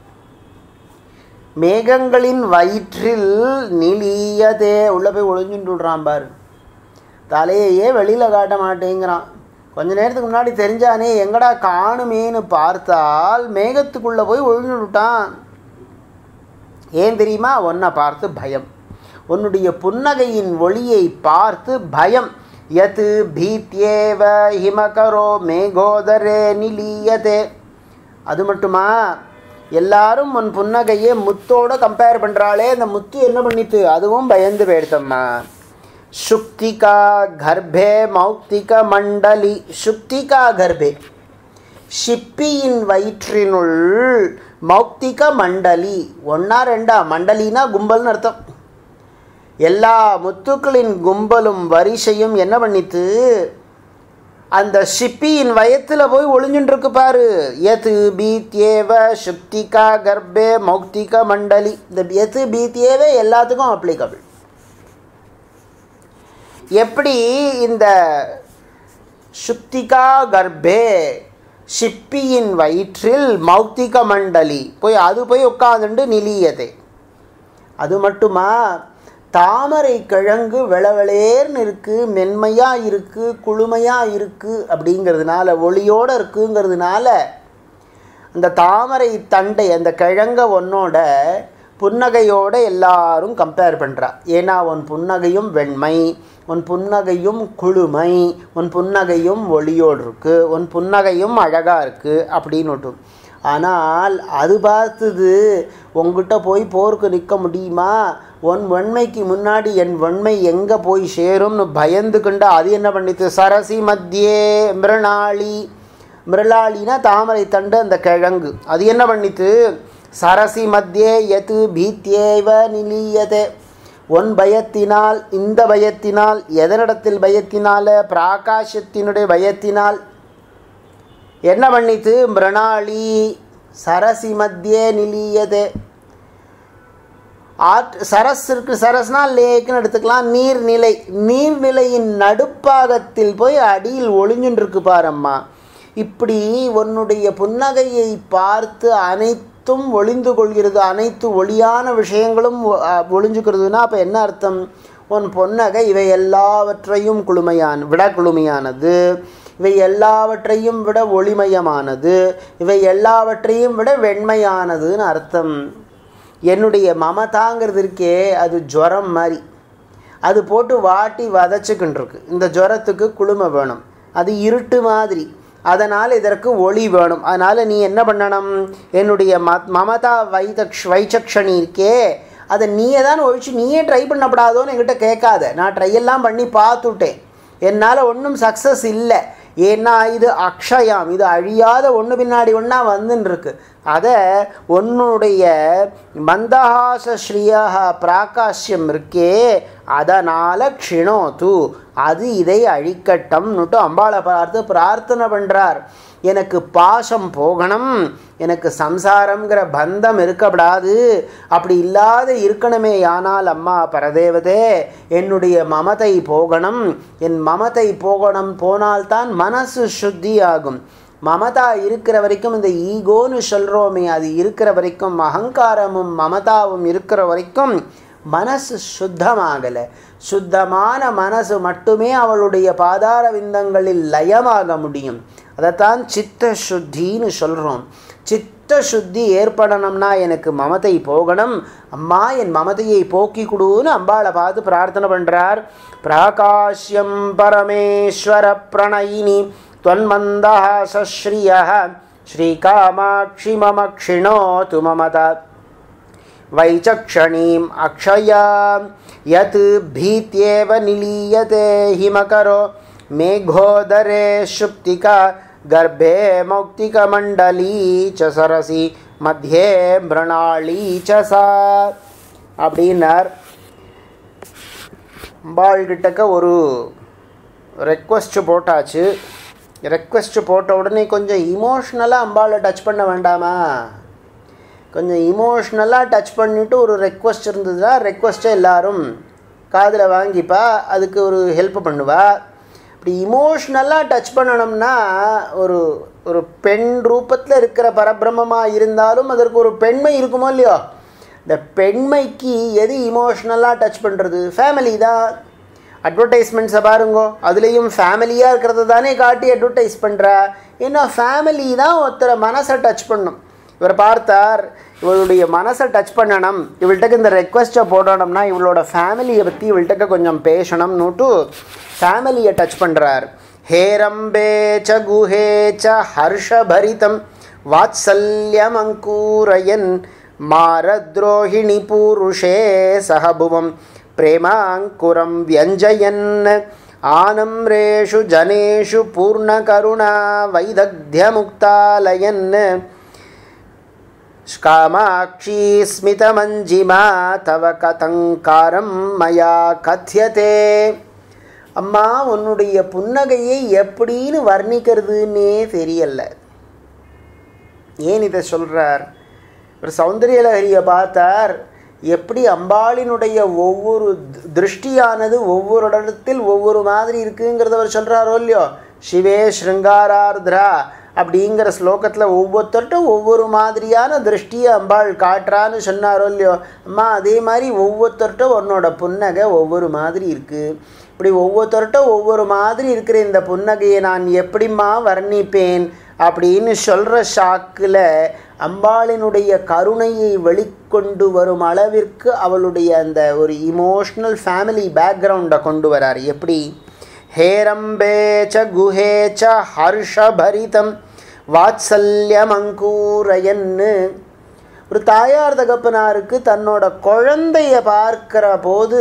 மேகங்களின் வயிற்றில் நிலியதே உள்ள போய் ஒளிஞ்சுட்டு விடுறான் பாரு. தலையையே வெளியில் காட்ட மாட்டேங்கிறான். கொஞ்ச நேரத்துக்கு முன்னாடி தெரிஞ்சானே எங்கடா காணுமேன்னு பார்த்தால் மேகத்துக்குள்ளே போய் ஒழிஞ்சு விட்டான். ஏன் தெரியுமா? உன்னை பார்த்து பயம், உன்னுடைய புன்னகையின் ஒளியை பார்த்து பயம். யத் பீத்யேவ ஹிமகரோ மேகோதரே நிலீயதே. அது மட்டுமா, எல்லாரும் உன் புன்னகையை முத்தோட கம்பேர் பண்ணுறாளே, அந்த முத்து என்ன பண்ணித்து? அதுவும் பயந்து போயிடுத்தம்மா. சுக்திகா கர்ப்பே மௌக்திக மண்டலி. சுக்திகா கர்ப்பே ஷிப்பியின் வயிற்றினுள் மௌக்திக மண்டலி. ஒன்றா ரெண்டா? மண்டலினா கும்பல்னு அர்த்தம். எல்லா முத்துக்களின் கும்பலும் வரிசையும் என்ன பண்ணித்து? அந்த ஷிப்பியின் வயத்தில் போய் ஒளிஞ்சுட்டுருக்கு பாரு. யத் பீத்யேவ சுக்திகா கர்ப்பே மௌக்திக மண்டலி. இந்த யத் பீத்யேவ எல்லாத்துக்கும் அப்ளிகபிள். எப்படி இந்த சுக்திகா கர்ப்பே ஷிப்பியின் வயிற்றில் மௌக்திக மண்டலி போய் அது போய் உட்காந்துண்டு நிலியதே. அது மட்டுமா, தாமரை கிழங்கு வெளவெளேர்னு இருக்குது, மென்மையாக இருக்குது, குளுமையாக இருக்குது அப்படிங்கிறதுனால, ஒளியோடு இருக்குங்கிறதுனால அந்த தாமரை தண்டை அந்த கிழங்க ஒன்னோட புன்னகையோடு எல்லாரும் கம்பேர் பண்ணுறா. ஏன்னா உன் புன்னகையும் வெண்மை, உன் புன்னகையும் குளுமை, உன் புன்னகையும் ஒளியோடு இருக்குது, உன் புன்னகையும் அழகாக இருக்குது அப்படின்னு. ஆனால் அது பார்த்தது உங்ககிட்ட போய் போருக்கு நிற்க முடியுமா? உன் வெண்மைக்கு முன்னாடி என் வெண்மை எங்கே போய் சேரும்னு பயந்துக்கிண்டா அது என்ன பண்ணித்து? சரசி மத்தியே மிருளாளி. மிருளாளினா தாமரை தண்டு அந்த கிழங்கு. அது என்ன பண்ணித்து? சரசி மத்தியே யது பீத்யேவ நிலீயதே. உன் பயத்தினால், இந்த பயத்தினால், எதனிடத்தில் பயத்தினால? பிராகாசத்தினுடைய பயத்தினால் என்ன பண்ணித்து? மிருணாளி சரசி மத்தியே நிலீயதே. சரஸ் இருக்கு, சரஸ்னால் லேக்குன்னு எடுத்துக்கலாம். நீர்நிலை, நீர்நிலையின் நடுப்பாகத்தில் போய் அடியில் ஒளிஞ்சுருக்கு பாரம்மா. இப்படி உன்னுடைய புன்னகையை பார்த்து அனைத்தும் ஒளிந்து கொள்கிறது, அனைத்து ஒளியான விஷயங்களும் ஒளிஞ்சுக்கிறதுனா அப்போ என்ன அர்த்தம்? உன் புன்னகை இவை எல்லாவற்றையும் விட குளுமையானது, இவை எல்லாவற்றையும் விட ஒளிமயமானது, இவை எல்லாவற்றையும் விட வெண்மையானதுன்னு அர்த்தம். என்னுடைய மமதாங்கிறது இருக்கே, அது ஜுரம் மாதிரி. அது போட்டு வாட்டி வதச்சிக்கின்றிருக்கு. இந்த ஜுரத்துக்கு குளுமை வேணும், அது இருட்டு மாதிரி. அதனால் இதற்கு ஒளி வேணும். அதனால் நீ என்ன பண்ணணும்? என்னுடைய மமதா வைச்சக்ஷணி இருக்கே, அதை நீயே தான் ஒழிச்சு நீயே ட்ரை பண்ணப்படாதோன்னு என்கிட்ட கேட்காத. நான் ட்ரையெல்லாம் பண்ணி பார்த்துட்டேன், என்னால் ஒன்றும் சக்ஸஸ் இல்லை. ஏன்னா இது அக்ஷயாம், இது அழியாத ஒன்று பின்னாடி ஒன்றா வந்துன்னு. அதை உன்னுடைய மந்தஹாச ஸ்ரீயா பிராகாஷ்யம் இருக்கே, அதனால் க்ஷிணோது, அது இதை அழிக்கட்டம்னுட்டு அம்பாளை பார்த்து பிரார்த்தனை பண்ணுறார். எனக்கு பாசம் போகணும், எனக்கு சம்சாரங்கிற பந்தம் இருக்கப்படாது, அப்படி இல்லாத இருக்கணுமே. ஆனால் அம்மா பரதேவதே, என்னுடைய மமதை போகணும், என் மமதை போகணும், போனால்தான் மனசு சுத்தி ஆகும். மமதா இருக்கிற வரைக்கும், இந்த ஈகோன்னு சொல்கிறோமே, அது இருக்கிற வரைக்கும், அகங்காரமும் மமதாவும் இருக்கிற வரைக்கும் மனசு சுத்தமாகலை. சுத்தமான மனசு மட்டுமே அவளுடைய பாதார விந்தங்களில் லயமாக முடியும். அதைத்தான் சித்த சுத்தின்னு சொல்கிறோம். சித்த சுத்தி ஏற்படணும்னா எனக்கு மமதை போகணும், அம்மா என் மமதையை போக்கி கொடுன்னு அம்பாளை பார்த்து பிரார்த்தனை பண்ணுறார். பிராகாஷ்யம் பரமேஸ்வர பிரணயினி त्वन्मन्दहासश्रियः श्रीकामाक्षि मम क्षिणोतु ममता वैचक्षणीम् अक्षयां यत् भीत्येव निलीयते हिमकरो मेघोदरे शुप्तिका गर्भे मौक्तिकमण्डली च सरसि मध्ये मृणाली च सा அப்படின்னார். அம்பாள்கிட்டக்க ஒரு ரெக்வஸ்ட் போட்டாச்சு. ரெக்வெஸ்ட் போட்ட உடனே கொஞ்சம் இமோஷ்னலாக அம்பாளை டச் பண்ண வேண்டாமா? கொஞ்சம் இமோஷ்னலாக டச் பண்ணிவிட்டு ஒரு ரெக்வெஸ்ட் இருந்ததுன்னா ரெக்வெஸ்ட்டை எல்லோரும் காதில் வாங்கிப்பா, அதுக்கு ஒரு ஹெல்ப் பண்ணுவா. இப்படி இமோஷ்னலாக டச் பண்ணணும்னா ஒரு ஒரு பெண் ரூபத்தில் இருக்கிற பரபிரம்மமாக இருந்தாலும் அதற்கு ஒரு பெண்மை இருக்குமோ இல்லையோ? இந்த பெண்மைக்கு எது இமோஷ்னலாக டச் பண்ணுறது? ஃபேமிலி தான். அட்வர்டைஸ்மெண்ட்ஸை பாருங்கோ, அதுலேயும் ஃபேமிலியாக இருக்கிறத தானே காட்டி அட்வர்டைஸ் பண்ணுறா. ஏன்னா ஃபேமிலி தான் ஒருத்தரை மனசை டச் பண்ணும். இவர் பார்த்தார், இவளுடைய மனசை டச் பண்ணணும், இவள்கிட்ட இந்த ரெக்வெஸ்ட்டை போடணும்னா இவளோட ஃபேமிலியை பற்றி இவள்கிட்ட கொஞ்சம் பேசணும்னுட்டு ஃபேமிலியை டச் பண்ணுறார். ஹேரம்பே ச குஹே ச ஹர்ஷபரிதம் வாத்சல்யம் அங்கூரயன் மாரத்ரோஹிணி பூருஷே சஹபுவம் प्रेमाङ्कुरं व्यञ्जयन् आनम्रेषु जनेषु पूर्णकरुणा वैदग्ध्यमुक्तालयन् कामाक्षी स्मितमञ्जिमा तव कथङ्कारं मया कथ्यते. அம்மா உன்னுடைய புன்னகையை எப்படின்னு வர்ணிக்கிறதுன்னே தெரியல. ஏன் இதை சொல்கிறார்? ஒரு சௌந்தர்யலஹரியை பார்த்தார், எப்படி அம்பாளினுடைய ஒவ்வொரு திருஷ்டியானது ஒவ்வொரு இடத்தில் ஒவ்வொரு மாதிரி இருக்குங்கிறத அவர் சொல்கிறாரோ இல்லையோ? சிவே ஸ்ருங்காரார்த்ரா அப்படிங்கிற ஸ்லோகத்தில் ஒவ்வொருத்தர்ட்டும் ஒவ்வொரு மாதிரியான திருஷ்டியை அம்பாள் காட்டுறான்னு சொன்னாரோ இல்லையோ? அம்மா அதே மாதிரி ஒவ்வொருத்தர்ட்டும் உன்னோட புன்னகை ஒவ்வொரு மாதிரி இருக்குது. இப்படி ஒவ்வொருத்தர்ட்டும் ஒவ்வொரு மாதிரி இருக்கிற இந்த புன்னகையை நான் எப்படிம்மா வர்ணிப்பேன் அப்படின்னு சொல்கிற ஷாக்கில் அம்பாளினுடைய கருணையை வெளிக்கொண்டு வரும் அளவிற்கு அவளுடைய அந்த ஒரு இமோஷ்னல் ஃபேமிலி பேக்ரவுண்டை கொண்டு வரார். எப்படி? ஹேரம்பே ச குஹே ச ஹர்ஷபரிதம் வாத்சல்யம் அங்கூரயன்னு. ஒரு தாயார் தகப்பனாருக்கு தன்னோட குழந்தைய பார்க்கிற போது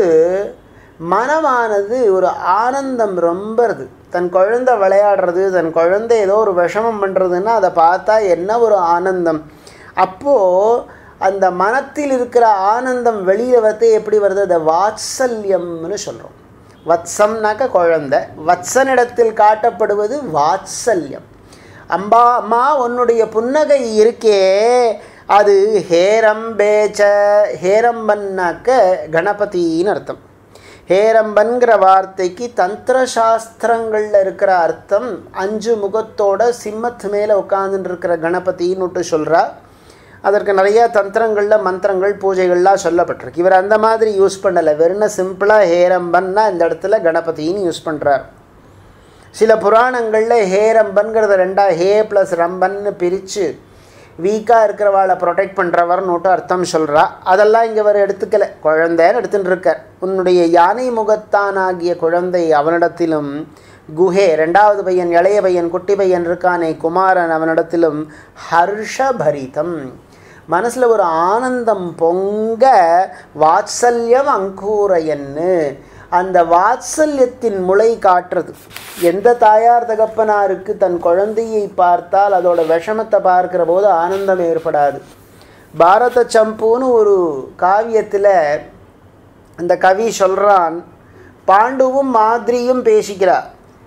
மனமானது ஒரு ஆனந்தம் ரொம்ப இருக்குது. தன் குழந்தை விளையாடுறது, தன் குழந்தை ஏதோ ஒரு விஷமம் பண்ணுறதுன்னா அதை பார்த்தா என்ன ஒரு ஆனந்தம். அப்போது அந்த மனத்தில் இருக்கிற ஆனந்தம் வெளியில் வந்து எப்படி வருது? அதை வாத்சல்யம்னு சொல்கிறோம். வத்சம்னாக்க குழந்தை, வத்சனிடத்தில் காட்டப்படுவது வாத்சல்யம். அம்மா உன்னுடைய புன்னகை இருக்கே அது ஹேரம்பேச்ச. ஹேரம்பன்னாக்க கணபதின்னு அர்த்தம். ஹேரம்பன்கிற வார்த்தைக்கு தந்திர சாஸ்திரங்களில் இருக்கிற அர்த்தம் 5 முகத்தோட சிம்மத்து மேலே உட்காந்துட்டு இருக்கிற கணபதின்னுட்டு சொல்கிறா. அதற்கு நிறைய தந்திரங்களில் மந்திரங்கள் பூஜைகள்லாம் சொல்லப்பட்டிருக்கு. இவர் அந்த மாதிரி யூஸ் பண்ணலை, வெறும் சிம்பிளாக ஹேரம்பன்னா இந்த இடத்துல கணபதின்னு யூஸ் பண்ணுறார். சில புராணங்களில் ஹேரம்பன்கிறத 2 ஹே ப்ளஸ் ரம்பன்னு பிரித்து வீக்காக இருக்கிறவாளை ப்ரொடெக்ட் பண்ணுறவர்னுட்டு அர்த்தம் சொல்கிறா. அதெல்லாம் இங்கே அவர் எடுத்துக்கலை, குழந்தைன்னு எடுத்துகிட்டு இருக்கார். உன்னுடைய யானை முகத்தானாகிய குழந்தை அவனிடத்திலும், குஹே 2வது பையன் இளைய பையன் குட்டி பையன் இருக்கானே குமாரன் அவனிடத்திலும் ஹர்ஷபரிதம் மனசில் ஒரு ஆனந்தம் பொங்க வாத்சல்யம் அங்கூரயன்னு அந்த வாத்சல்யத்தின் முளை காட்டுறது. எந்த தாயார் தகப்பனாருக்கு தன் குழந்தையை பார்த்தால் அதோட விஷமத்தை பார்க்கிற போது ஆனந்தம் ஏற்படாது? பாரத சம்புன்னு ஒரு காவியத்தில் அந்த கவி சொல்கிறான், பாண்டுவும் மாதிரியும் பேசிக்கிறார்.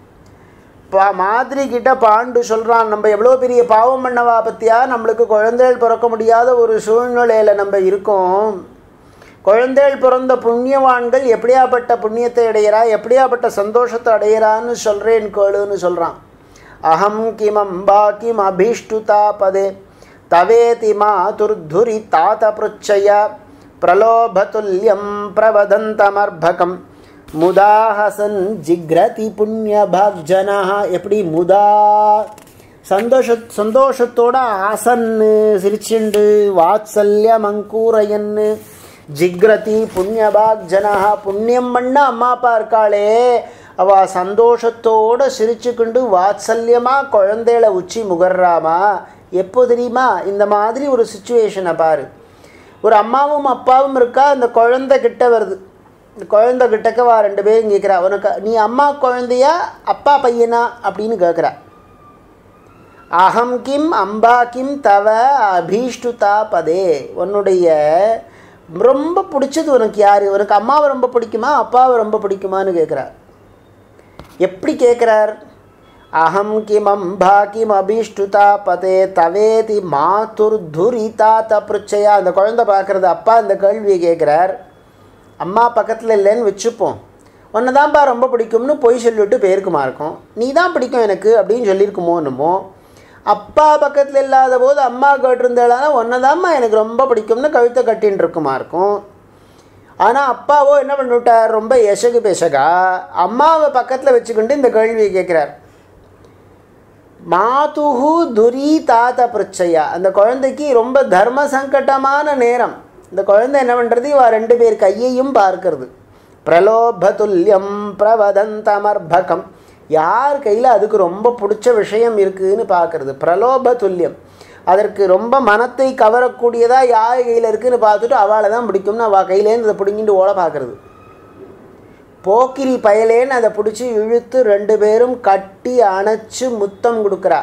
மாதிரி கிட்ட பாண்டு சொல்கிறான், நம்ம எவ்வளோ பெரிய பாவம் பண்ணவா பற்றியா, நம்மளுக்கு குழந்தைகள் பிறக்க முடியாத ஒரு சூழ்நிலையில் நம்ம இருக்கோம். குழந்தைகள் பிறந்த புண்ணியவான்கள் எப்படியாப்பட்ட புண்ணியத்தை அடையிறா, எப்படியாப்பட்ட சந்தோஷத்தை அடையிறான்னு சொல்கிறேன் கேளுன்னு சொல்கிறான். அகம் கிமம்பா கிம் அபீஷ்டுதா பதே தவேதி மாதுர்துரி தாத பிருச்சய பிரலோபதுல்யம் பிரவதந்தமர்பகம் முதாஹசன் ஜிக்ரதி புண்ணியபாக்ஜனா. எப்படி முதா சந்தோஷத்தோட ஆசன்னு சிரிச்சுண்டு வாத்சல்யம் அங்கூரையன்னு ஜிக்ரதி புண்ணியபாக் ஜனா புண்ணியம் பண்ண அம்மா அப்பா இருக்காளே அவள் சந்தோஷத்தோடு சிரிச்சுக்கிண்டு வாத்சல்யமாக குழந்தைகளை உச்சி முகர்றாமா. எப்போ தெரியுமா? இந்த மாதிரி ஒரு சுச்சுவேஷனை பாரு. ஒரு அம்மாவும் அப்பாவும் இருக்கா, அந்த குழந்தை கிட்ட வருது. இந்த குழந்தை கிட்டக்க வா 2 பேரும் கேட்குறா, உனக்கு நீ அம்மா குழந்தையா அப்பா பையனா அப்படின்னு கேட்குறா. அகம் கிம் அம்பா கிம் தவ அபீஷ்டுதா பதே, உன்னுடைய ரொம்ப பிடிச்சது உனக்கு யார்? உனக்கு அம்மாவை ரொம்ப பிடிக்குமா அப்பாவை ரொம்ப பிடிக்குமான்னு கேட்குறார். எப்படி கேட்குறார்? அகம் கிம் அம்பா கிம் அபீஷ்டுதா பதே தவேதி மாதுர் துரிதா தப்ருச்சயா. அந்த குழந்தை பார்க்குறது அப்பா இந்த கேள்வியை கேட்குறார். அம்மா பக்கத்தில் இல்லைன்னு வச்சுப்போம், உன்னை தான்ப்பா ரொம்ப பிடிக்கும்னு பொய் சொல்லிவிட்டு போயிருக்குமா இருக்கும். நீ தான் பிடிக்கும் எனக்கு அப்படின்னு சொல்லியிருக்குமோ என்னமோ. அப்பா பக்கத்தில் இல்லாத போது அம்மா கேட்டிருந்தாலும் ஒன்றை தான்மா எனக்கு ரொம்ப பிடிக்கும்னு கழுத்தை கட்டின்னு இருக்குமா இருக்கும். ஆனால் அப்பாவோ என்ன பண்ணிவிட்டார், ரொம்ப எசகு பேசகா அம்மாவை பக்கத்தில் வச்சுக்கிட்டு இந்த கேள்வியை கேட்குறார். மாதுஹு துரி தாத்த பிரச்சையா. அந்த குழந்தைக்கு ரொம்ப தர்ம சங்கடமான நேரம். இந்த குழந்தை என்ன பண்ணுறது, இவா 2 பேர் கையையும் பார்க்கறது. பிரலோபதுல்யம் பிரவதந்தமர்பகம், யார் கையில் அதுக்கு ரொம்ப பிடிச்ச விஷயம் இருக்குதுன்னு பார்க்குறது. பிரலோபதுல்யம், அதற்கு ரொம்ப மனத்தை கவரக்கூடியதாக யார் கையில் இருக்குதுன்னு பார்த்துட்டு அவளை தான் பிடிக்கும்னு அவள் கையிலேருந்து அதை பிடிங்கிட்டு ஓட பார்க்குறது. போக்கிரி பயலேன்னு அதை பிடிச்சி இழுத்து 2 பேரும் கட்டி அணைச்சி முத்தம் கொடுக்குறா.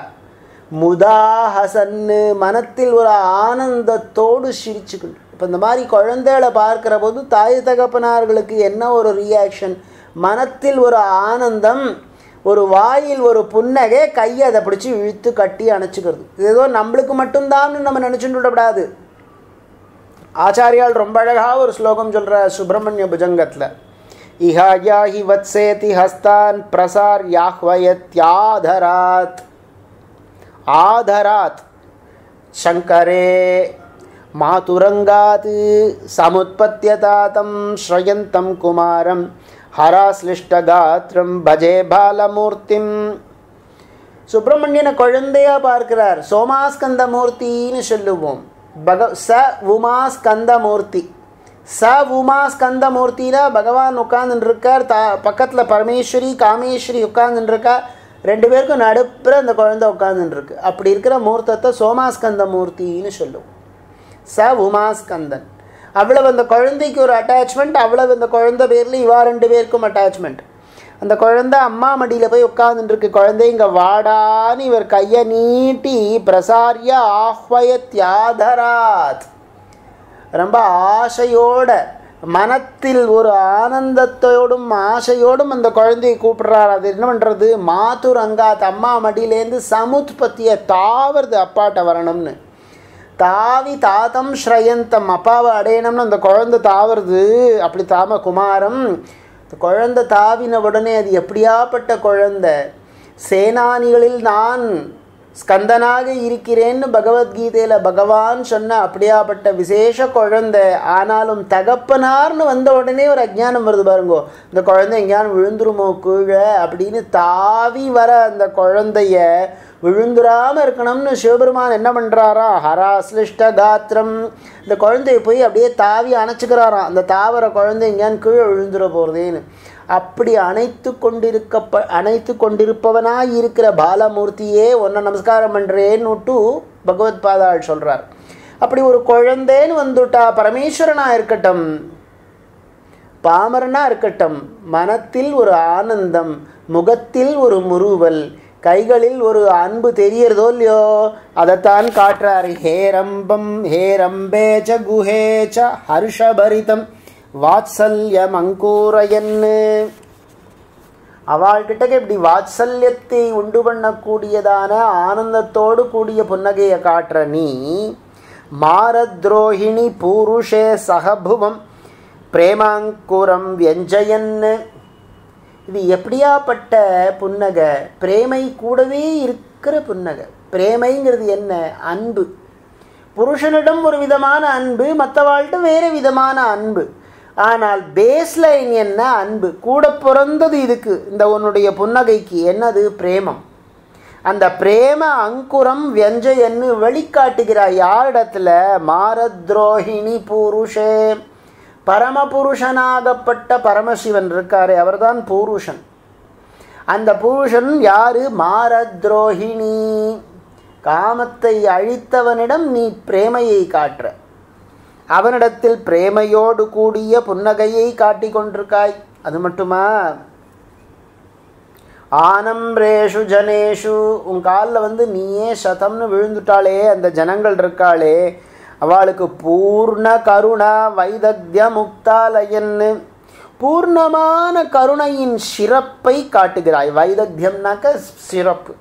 முதாஹசன்னு, மனத்தில் ஒரு ஆனந்தத்தோடு சிரிச்சுக்கணும். இப்போ இந்த மாதிரி குழந்தைகளை பார்க்குற போது தாய் தகப்பனார்களுக்கு என்ன ஒரு ரியாக்ஷன்? மனத்தில் ஒரு ஆனந்தம், ஒரு வாயில் ஒரு புன்னகை, கையை அதை பிடிச்சி இழுத்து கட்டி அணைச்சிக்கிறது. இது ஏதோ நம்மளுக்கு மட்டும்தான் நம்ம நினச்சிட்டு விடக்கூடாது. ஆச்சாரியால் ரொம்ப அழகாக ஒரு ஸ்லோகம் சொல்கிற சுப்பிரமணிய புஜங்கத்தில், இஹாயாஹி வத்சேதி ஹஸ்தான் பிரசார் யாஹ்வயத்யாதராத் ஆதராத் சங்கரே மாதுரங்காத் சமுத்பத்யதாதம் ஸ்ரயந்தம் குமாரம் ஹராஸ்லிஷ்டகாத்ரம் பஜே பாலமூர்த்திம். சுப்பிரமணியனை குழந்தையாக பார்க்கிறார். சோமாஸ்கந்த மூர்த்தின்னு சொல்லுவோம். ச உமாஸ்கந்த மூர்த்தி. ச உமாஸ்கந்த மூர்த்தியில் பகவான் உட்கார்ந்துருக்கார். பக்கத்தில் பரமேஸ்வரி காமேஸ்வரி உட்கார்ந்துருக்கா. 2 பேருக்கும் நடுப்புற அந்த குழந்தை உட்கார்ந்துருக்கு. அப்படி இருக்கிற மூர்த்தத்தை சோமாஸ்கந்த மூர்த்தின்னு சொல்லுவோம். ச உமாஸ்கந்தன். அவ்வளவு அந்த குழந்தைக்கு ஒரு அட்டாச்மெண்ட், அவ்வளவு அந்த குழந்தை பேரில் இவா 2 பேருக்கும் அட்டாச்மெண்ட். அந்த குழந்தை அம்மா மடியில் போய் உட்காந்துருக்கு. குழந்தை இங்கே வாடான்னு இவர் கையை நீட்டி பிரசாரிய ஆஹ்வயத்யாதராத், ரொம்ப ஆசையோட மனத்தில் ஒரு ஆனந்தத்தோடும் ஆசையோடும் அந்த குழந்தையை கூப்பிடுறார். அது என்ன பண்ணுறது, மாதுரங்காத், அம்மா மடியிலேருந்து சமுத்பத்தியை தாவறது, அப்பாட்ட வரணும்னு தாவி தாத்தம் ஸ்ரயந்தம், அப்பாவை அடையணும்னு அந்த குழந்தை தாவறது. அப்படி தாம குமாரம், இந்த குழந்தை தாவின உடனே அது எப்படியாப்பட்ட குழந்தை, சேனானிகளில் நான் ஸ்கந்தனாக இருக்கிறேன்னு பகவத்கீதையில் பகவான் சொன்ன அப்படியாப்பட்ட விசேஷ குழந்தை. ஆனாலும் தகப்பனார்னு வந்த உடனே ஒரு அஜ்ஞானம் வருது பாருங்கோ. இந்த குழந்தை எங்கேயானு விழுந்துருமோ கீழே அப்படின்னு தாவி வர அந்த குழந்தைய விழுந்துராமல் இருக்கணும்னு சிவபெருமான் என்ன பண்ணுறாரா, ஹராஸ்லிஷ்ட காத்திரம், இந்த குழந்தைய போய் அப்படியே தாவி அணைச்சிக்கிறாராம். அந்த தாவர குழந்தை எங்கேயான்னு கீழே விழுந்துட போகிறதேன்னு. அப்படி அணைத்து கொண்டிருப்பவனாய் இருக்கிற பாலமூர்த்தியே உன்னை நமஸ்காரம் பண்ணுறேன்னுட்டு பகவத்பாதாள் சொல்கிறார். அப்படி ஒரு குழந்தைன்னு வந்துட்டா, பரமேஸ்வரனாக இருக்கட்டும் பாமரனாக இருக்கட்டும், மனத்தில் ஒரு ஆனந்தம், முகத்தில் ஒரு முறுவல், கைகளில் ஒரு அன்பு தெரியறதோ இல்லையோ, அதைத்தான் காட்டுறார். ஹேரம்பம் ஹேரம்பேச்ச குஹேச்ச ஹர்ஷபரிதம் வாத்சல்யம் அங்கூரயன்னு. அவள்கிட்டக்க இப்படி வாத்சல்யத்தை உண்டு பண்ணக்கூடியதான ஆனந்தத்தோடு கூடிய புன்னகையை காட்டுற நீ, மாரத்ரோஹிணி பூருஷே சகபுவம் பிரேமாங்குரம் வியஞ்சயன்னு. இது எப்படியாப்பட்ட புன்னகை, பிரேமை கூடவே இருக்கிற புன்னகை. பிரேமைங்கிறது என்ன, அன்பு. புருஷனிடம் ஒரு விதமான அன்பு, மற்றவாழ்கிட்ட வேறு விதமான அன்பு. ஆனால் பேஸ்லைன் என்ன, அன்பு. கூட பிறந்தது இதுக்கு, இந்த உன்னுடைய புன்னகைக்கு என்னது, பிரேமம். அந்த பிரேம அங்குரம் வியஞ்சயன்னு வெளிக்காட்டுகிறாய். யாரிடத்துல? மாரத்ரோஹிணி புருஷே, பரமபுருஷனாகப்பட்ட பரமசிவன் இருக்காரு, அவர்தான் புருஷன். அந்த புருஷன் யாரு? மாரத்ரோஹிணி. காமத்தை அழித்தவனிடம் நீ பிரேமையை காட்டுற, அவனிடத்தில் பிரேமையோடு கூடிய புன்னகையை காட்டிக் கொண்டிருக்காய். அது மட்டுமா? ஆனம்ரேஷு ஜனேஷு, உன் காலில் நீயே சதம்னு விழுந்துட்டாளே அந்த ஜனங்கள் இருக்காளே, அவளுக்கு பூர்ண கருணா வைதக்ய முக்தாலயன்னு பூர்ணமான கருணையின் சிறப்பை காட்டுகிறாய். வைதக்யம்னாக்க சிறப்பு.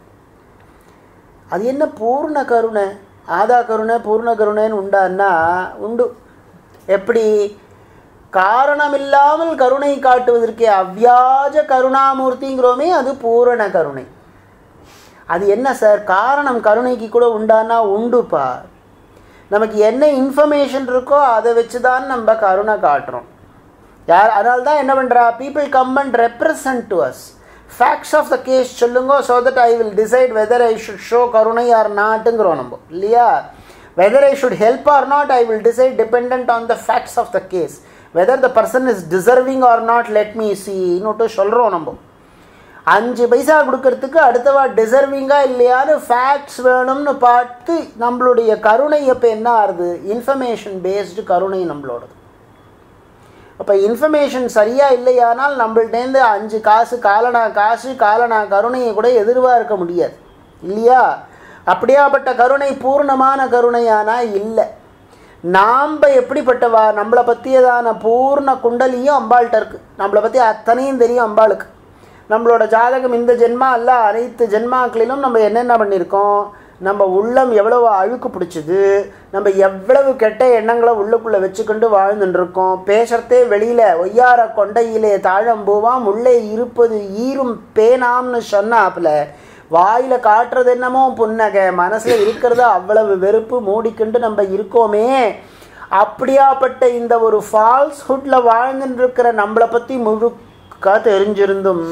அது என்ன பூர்ண கருணை? ஆதா கருணை பூர்ண கருணைன்னு உண்டான்னா உண்டு. எப்படி? காரணமில்லாமல் கருணை காட்டுவதற்கே அவ்வியாஜ கருணாமூர்த்திங்கிறோமே, அது பூரண கருணை. அது என்ன சார் காரணம் கருணைக்கு கூட உண்டானா உண்டுப்பா. நமக்கு என்ன இன்ஃபர்மேஷன் இருக்கோ அதை வச்சு தான் நம்ம கருணை காட்டுறோம். அதனால தான் என்ன பண்ணுறா, people come and represent to us. Facts of the case சொல்லுங்க, so that I will decide whether I should show கருணை ஆர் நாட்டுங்கிறோம் நம்ம இல்லையா. Whether I should help or not I will decide depend on the facts of the case. Whether the person is deserving or not let me see இன்னொட்டு சொல்கிறோம் நம்ம. 5 பைசா கொடுக்கறதுக்கு அடுத்தவா டிசர்விங்காக இல்லையான்னு facts வேணும்னு பார்த்து நம்மளுடைய கருணை அப்போ என்ன ஆகுது? இன்ஃபர்மேஷன் பேஸ்டு கருணை நம்மளோடது. அப்போ இன்ஃபர்மேஷன் சரியாக இல்லையானால் நம்மள்டேருந்து 5 காசு காலனா கருணையை கூட எதிர்பார்க்க முடியாது இல்லையா. அப்படியாப்பட்ட கருணை பூர்ணமான கருணையானா இல்லை. நாம் எப்படிப்பட்டவா? நம்மளை பற்றியதான பூர்ண குண்டலியும் அம்பாள்கிட்ட இருக்குது. நம்மளை பற்றி அத்தனையும் தெரியும் அம்பாளுக்கு. நம்மளோட ஜாதகம் இந்த ஜென்மா அல்ல, அனைத்து ஜென்மாக்களிலும் நம்ம என்னென்ன பண்ணியிருக்கோம், நம்ம உள்ளம் எவ்வளவு அழுக்கு பிடிச்சிது, நம்ம எவ்வளவு கெட்ட எண்ணங்களை உள்ளுக்குள்ளே வச்சுக்கொண்டு வாழ்ந்துட்டுருக்கோம். பேசுகிறதே வெளியில் ஒய்யார கொண்டையிலே தாழம்பூவாம் உள்ளே இருப்பது ஈரும் பேனாம்னு சொன்னாப்புல, வாயில் காட்டுறது என்னமோ புன்னகை, மனசில் இருக்கிறத அவ்வளவு வெறுப்பு மூடிக்கொண்டு நம்ம இருக்கோமே. அப்படியாப்பட்ட இந்த ஒரு ஃபால்ஸ்ஹுட்டில் வாழ்ந்துட்டுருக்கிற நம்மளை பற்றி முழுக்க தெரிஞ்சிருந்தும்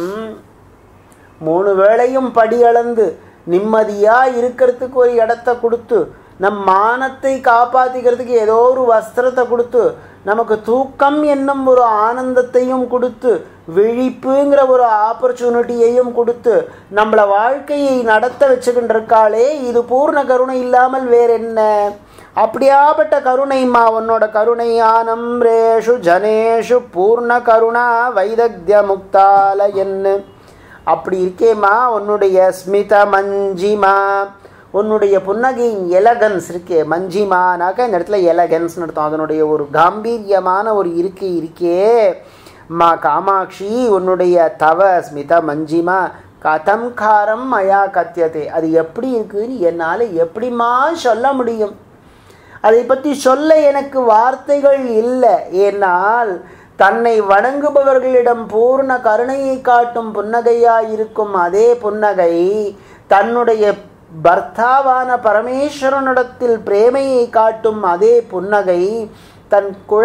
3 வேளையும் படி அளந்து நிம்மதியாக இருக்கிறதுக்கு ஒரு இடத்த கொடுத்து, நம் மானத்தை காப்பாற்றிக்கிறதுக்கு ஏதோ ஒரு வஸ்திரத்தை கொடுத்து, நமக்கு தூக்கம் என்னும் ஒரு ஆனந்தத்தையும் கொடுத்து, விழிப்புங்கிற ஒரு ஆப்பர்ச்சுனிட்டியையும் கொடுத்து நம்மளை வாழ்க்கையை நடத்த வச்சுக்கிட்டு இருக்காளே, இது பூர்ண கருணை இல்லாமல் வேற என்ன? அப்படியாப்பட்ட கருணைம்மா உன்னோட கருணை. ஆனம்ரேஷு ஜனேஷு பூர்ண கருணா வைதக்ய முக்தாலயன்னு. அப்படி இருக்கேம்மா உன்னுடைய ஸ்மித மஞ்சிமா, உன்னுடைய புன்னகையின் எலகன்ஸ் இருக்கே. மஞ்சிமானாக்க இந்த இடத்துல எலகன்ஸ்னு அர்த்தம். அதனுடைய ஒரு காம்பீரியமான ஒரு இருக்கே. மா காமாட்சி உன்னுடைய தவ ஸ்மித மஞ்சிமா கதம் காரம் மயா கத்தியதே, அது எப்படி இருக்குன்னு என்னால் எப்படிமா சொல்ல முடியும்? அதை பற்றி சொல்ல எனக்கு வார்த்தைகள் இல்லை. ஏனால் தன்னை வணங்குபவர்களிடம் பூர்ண கருணையை காட்டும் புன்னகையாயிருக்கும் அதே புன்னகை தன்னுடைய பர்த்தாவான பரமேஸ்வரனிடத்தில் பிரேமையை காட்டும் அதே புன்னகை தன்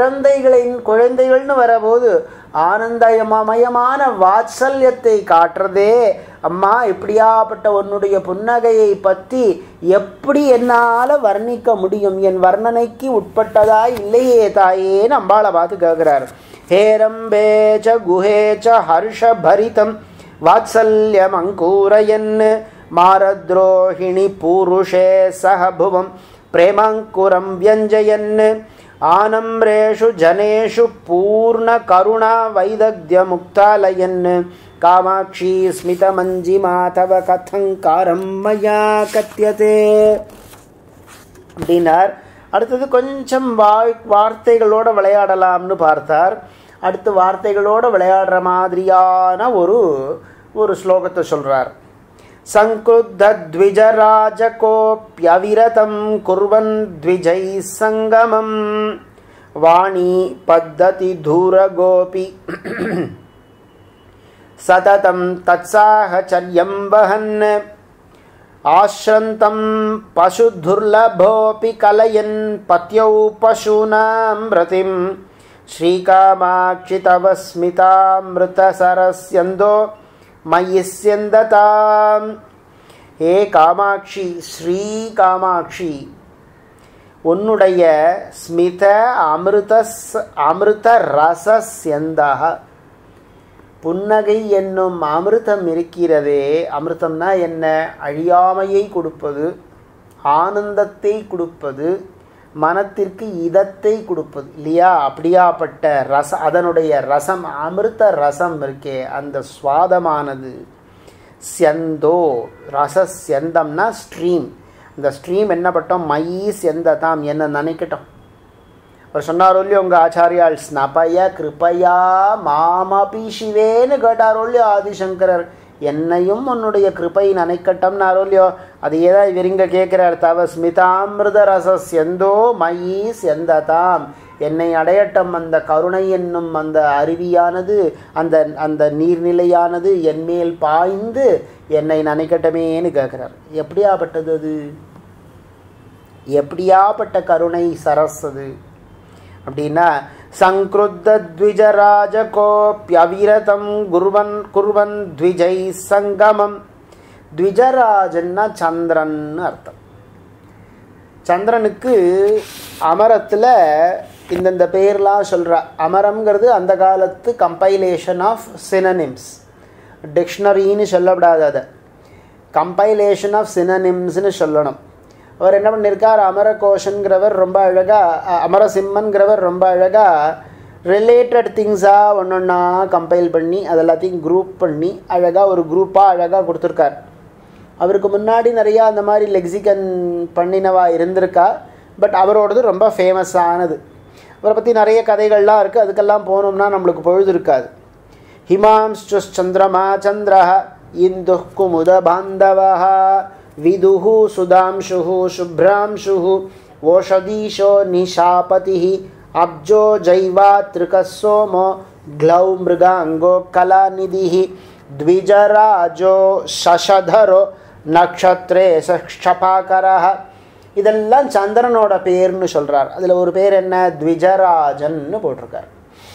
குழந்தைகள்னு வரபோது ஆனந்தமயமான வாத்சல்யத்தை காட்டுறதே. அம்மா இப்படியாப்பட்ட உன்னுடைய புன்னகையை பற்றி எப்படி என்னால் வர்ணிக்க முடியும்? என் வர்ணனைக்கு உட்பட்டதா இல்லையே தாயேன்னு அம்பாளை பார்த்து கேட்குறாரு. ஹேரம்பேச்ச குஹேச்ச ஹர்ஷபரிதம் வாத்சல்யம் அங்கூரயன் மாரத்ரோஹிணி பூருஷே சஹபுவம் பிரேமாங்குரம் வியஞ்சயன் ஆனம்ரேஷு ஜனேஷு பூர்ண கருணா வைதக்ய முக்தாலயன் காமாட்சி ஸ்மித மஞ்சி மாதவ கதங்காரம் மயா கத்தியதே அப்படின்னார். அடுத்தது கொஞ்சம் வார்த்தைகளோடு விளையாடலாம்னு பார்த்தார். அடுத்து வார்த்தைகளோடு விளையாடுற மாதிரியான ஒரு ஸ்லோகத்தை சொல்கிறார். சங்குத்தத்விஜராஜகோப்யவிரதம் குர்வன் த்விஜை சங்கமம் வாணி பத்ததி தூரகோபி சததம் தத்சாஹச்சர்யம் வஹன் ஆஸ்ரந்தம் பசுதுர்லபோபி கலயன் பத்யௌ பசூனாம் ரதிம் ஸ்ரீகாமாட்சி தவ ஸ்மிதாமிருதசரஸ்யந்தோ மயிஸ்யந்ததாம். ஹே காமாட்சி, ஸ்ரீ காமாட்சி, உன்னுடைய ஸ்மித அமிர்த ரசஸ்யந்தः, புன்னகை என்னும் அமிர்தம் இருக்கிறதே. அமிர்தம்னா என்ன? அழியாமையை கொடுப்பது, ஆனந்தத்தை கொடுப்பது, மனத்திற்கு இதத்தை கொடுப்பது இல்லையா? அப்படியாப்பட்ட அதனுடைய ரசம், அமிர்த ரசம் இருக்கே, அந்த சுவாதமானது. ஸ்யந்தோ ரசஸ்யந்தம்னா ஸ்ட்ரீம். இந்த ஸ்ட்ரீம் என்ன பட்டோம்? மயி ஸ்யந்ததாம், என்ன நினைக்கட்டும். அவர் சொன்னாரோ இல்லையோ உங்கள் ஆச்சாரியால், ஸ்னபய கிருபையா மாமபி சிவேன்னு கேட்டாரோ இல்லையோ ஆதிசங்கரர், என்னையும் உன்னுடைய கிருபை நினைக்கட்டம்னாரோ இல்லையோ. அதையே தான் இவர் இங்கே கேட்குறார். தவ ஸ்மிதாமிருத ரசஸ்யந்தோ மயி ஸ்யந்ததாம், என்னை அடையட்டும் அந்த கருணை என்னும் அந்த அருவியானது, அந்த அந்த நீர்நிலையானது என்மேல் பாய்ந்து என்னை நினைக்கட்டமேன்னு கேட்குறார். எப்படியாப்பட்டது அது? எப்படியாப்பட்ட கருணை சரஸ் அது அப்படின்னா, சங்கிருத்த த்விஜராஜகோப்யவிரதம் குர்வன் த்விஜை சங்கமம். த்விஜராஜன்னா சந்திரன் அர்த்தம். சந்திரனுக்கு அமரத்தில் இந்தந்த பேர்லாம் சொல்கிறா. அமரம்ங்கிறது அந்த காலத்து கம்பைலேஷன் ஆஃப் சினனிம்ஸ், டிக்ஷனரின்னு சொல்லப்படாது, அதை கம்பைலேஷன் ஆஃப் சினனிம்ஸ்னு சொல்லணும். அவர் என்ன பண்ணியிருக்கார்? அமரகோஷன்கிறவர் ரொம்ப அழகாக, அமரசிம்மன்கிறவர் ரொம்ப அழகாக ரிலேட்டட் திங்ஸாக ஒன்று ஒன்றா கம்பைல் பண்ணி அதெல்லாத்தையும் குரூப் பண்ணி அழகாக ஒரு குரூப்பாக அழகாக கொடுத்துருக்கார். அவருக்கு முன்னாடி நிறையா அந்த மாதிரி லெக்சிகன் பண்ணினவா இருந்திருக்கா. பட் அவரோடது ரொம்ப ஃபேமஸானது. அவரை பற்றி நிறைய கதைகள்லாம் இருக்குது. அதுக்கெல்லாம் போனோம்னா நம்மளுக்கு பொழுது இருக்காது. ஹிமாம்ஸ்டு சந்திரமா சந்திரஹ இந்து குமுத பாந்தவஹ விதுஹு சுதாம்சுஹு சுப்ராம்சுஹு ஓஷதீஷோ நிஷாபதிஹி அப்ஜோ ஜைவாத்ரிகசோமோ க்ளௌ மிருகாங்கோ கலாநிதிஹி த்விஜராஜோ சஷதரோ நக்ஷத்ரே சக்ஷபாகரஹ. இதெல்லாம் சந்திரனோட பேர்னு சொல்கிறார். அதில் ஒரு பேர் என்ன? த்விஜராஜன்னு போட்டிருக்கார்.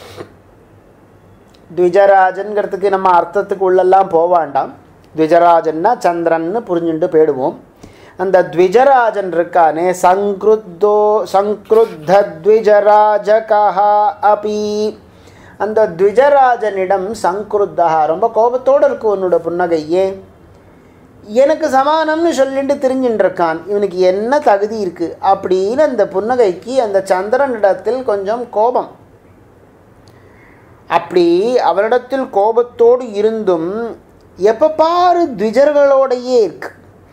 த்விஜராஜன்கிறதுக்கு நம்ம அர்த்தத்துக்கு உள்ளெல்லாம் போவாண்டாம். த்விஜராஜன்னா சந்திரன்னு புரிஞ்சுட்டு போயிடுவோம். அந்த த்விஜராஜன் இருக்கானே, சங்கிருத்த த்விஜராஜகஹ அபி, அந்த த்விஜராஜனிடம் சங்கிருத்தா, ரொம்ப கோபத்தோடு இருக்கு உன்னோட புன்னகை, ஏன் எனக்கு சமானம்னு சொல்லிட்டு தெரிஞ்சுட்டு இருக்கான், இவனுக்கு என்ன தகுதி இருக்குது அப்படின்னு அந்த புன்னகைக்கு அந்த சந்திரனிடத்தில் கொஞ்சம் கோபம். அப்படி அவரிடத்தில் கோபத்தோடு இருந்தும் எப்போ பாரு த்விஜர்களோடையே இருக்கு.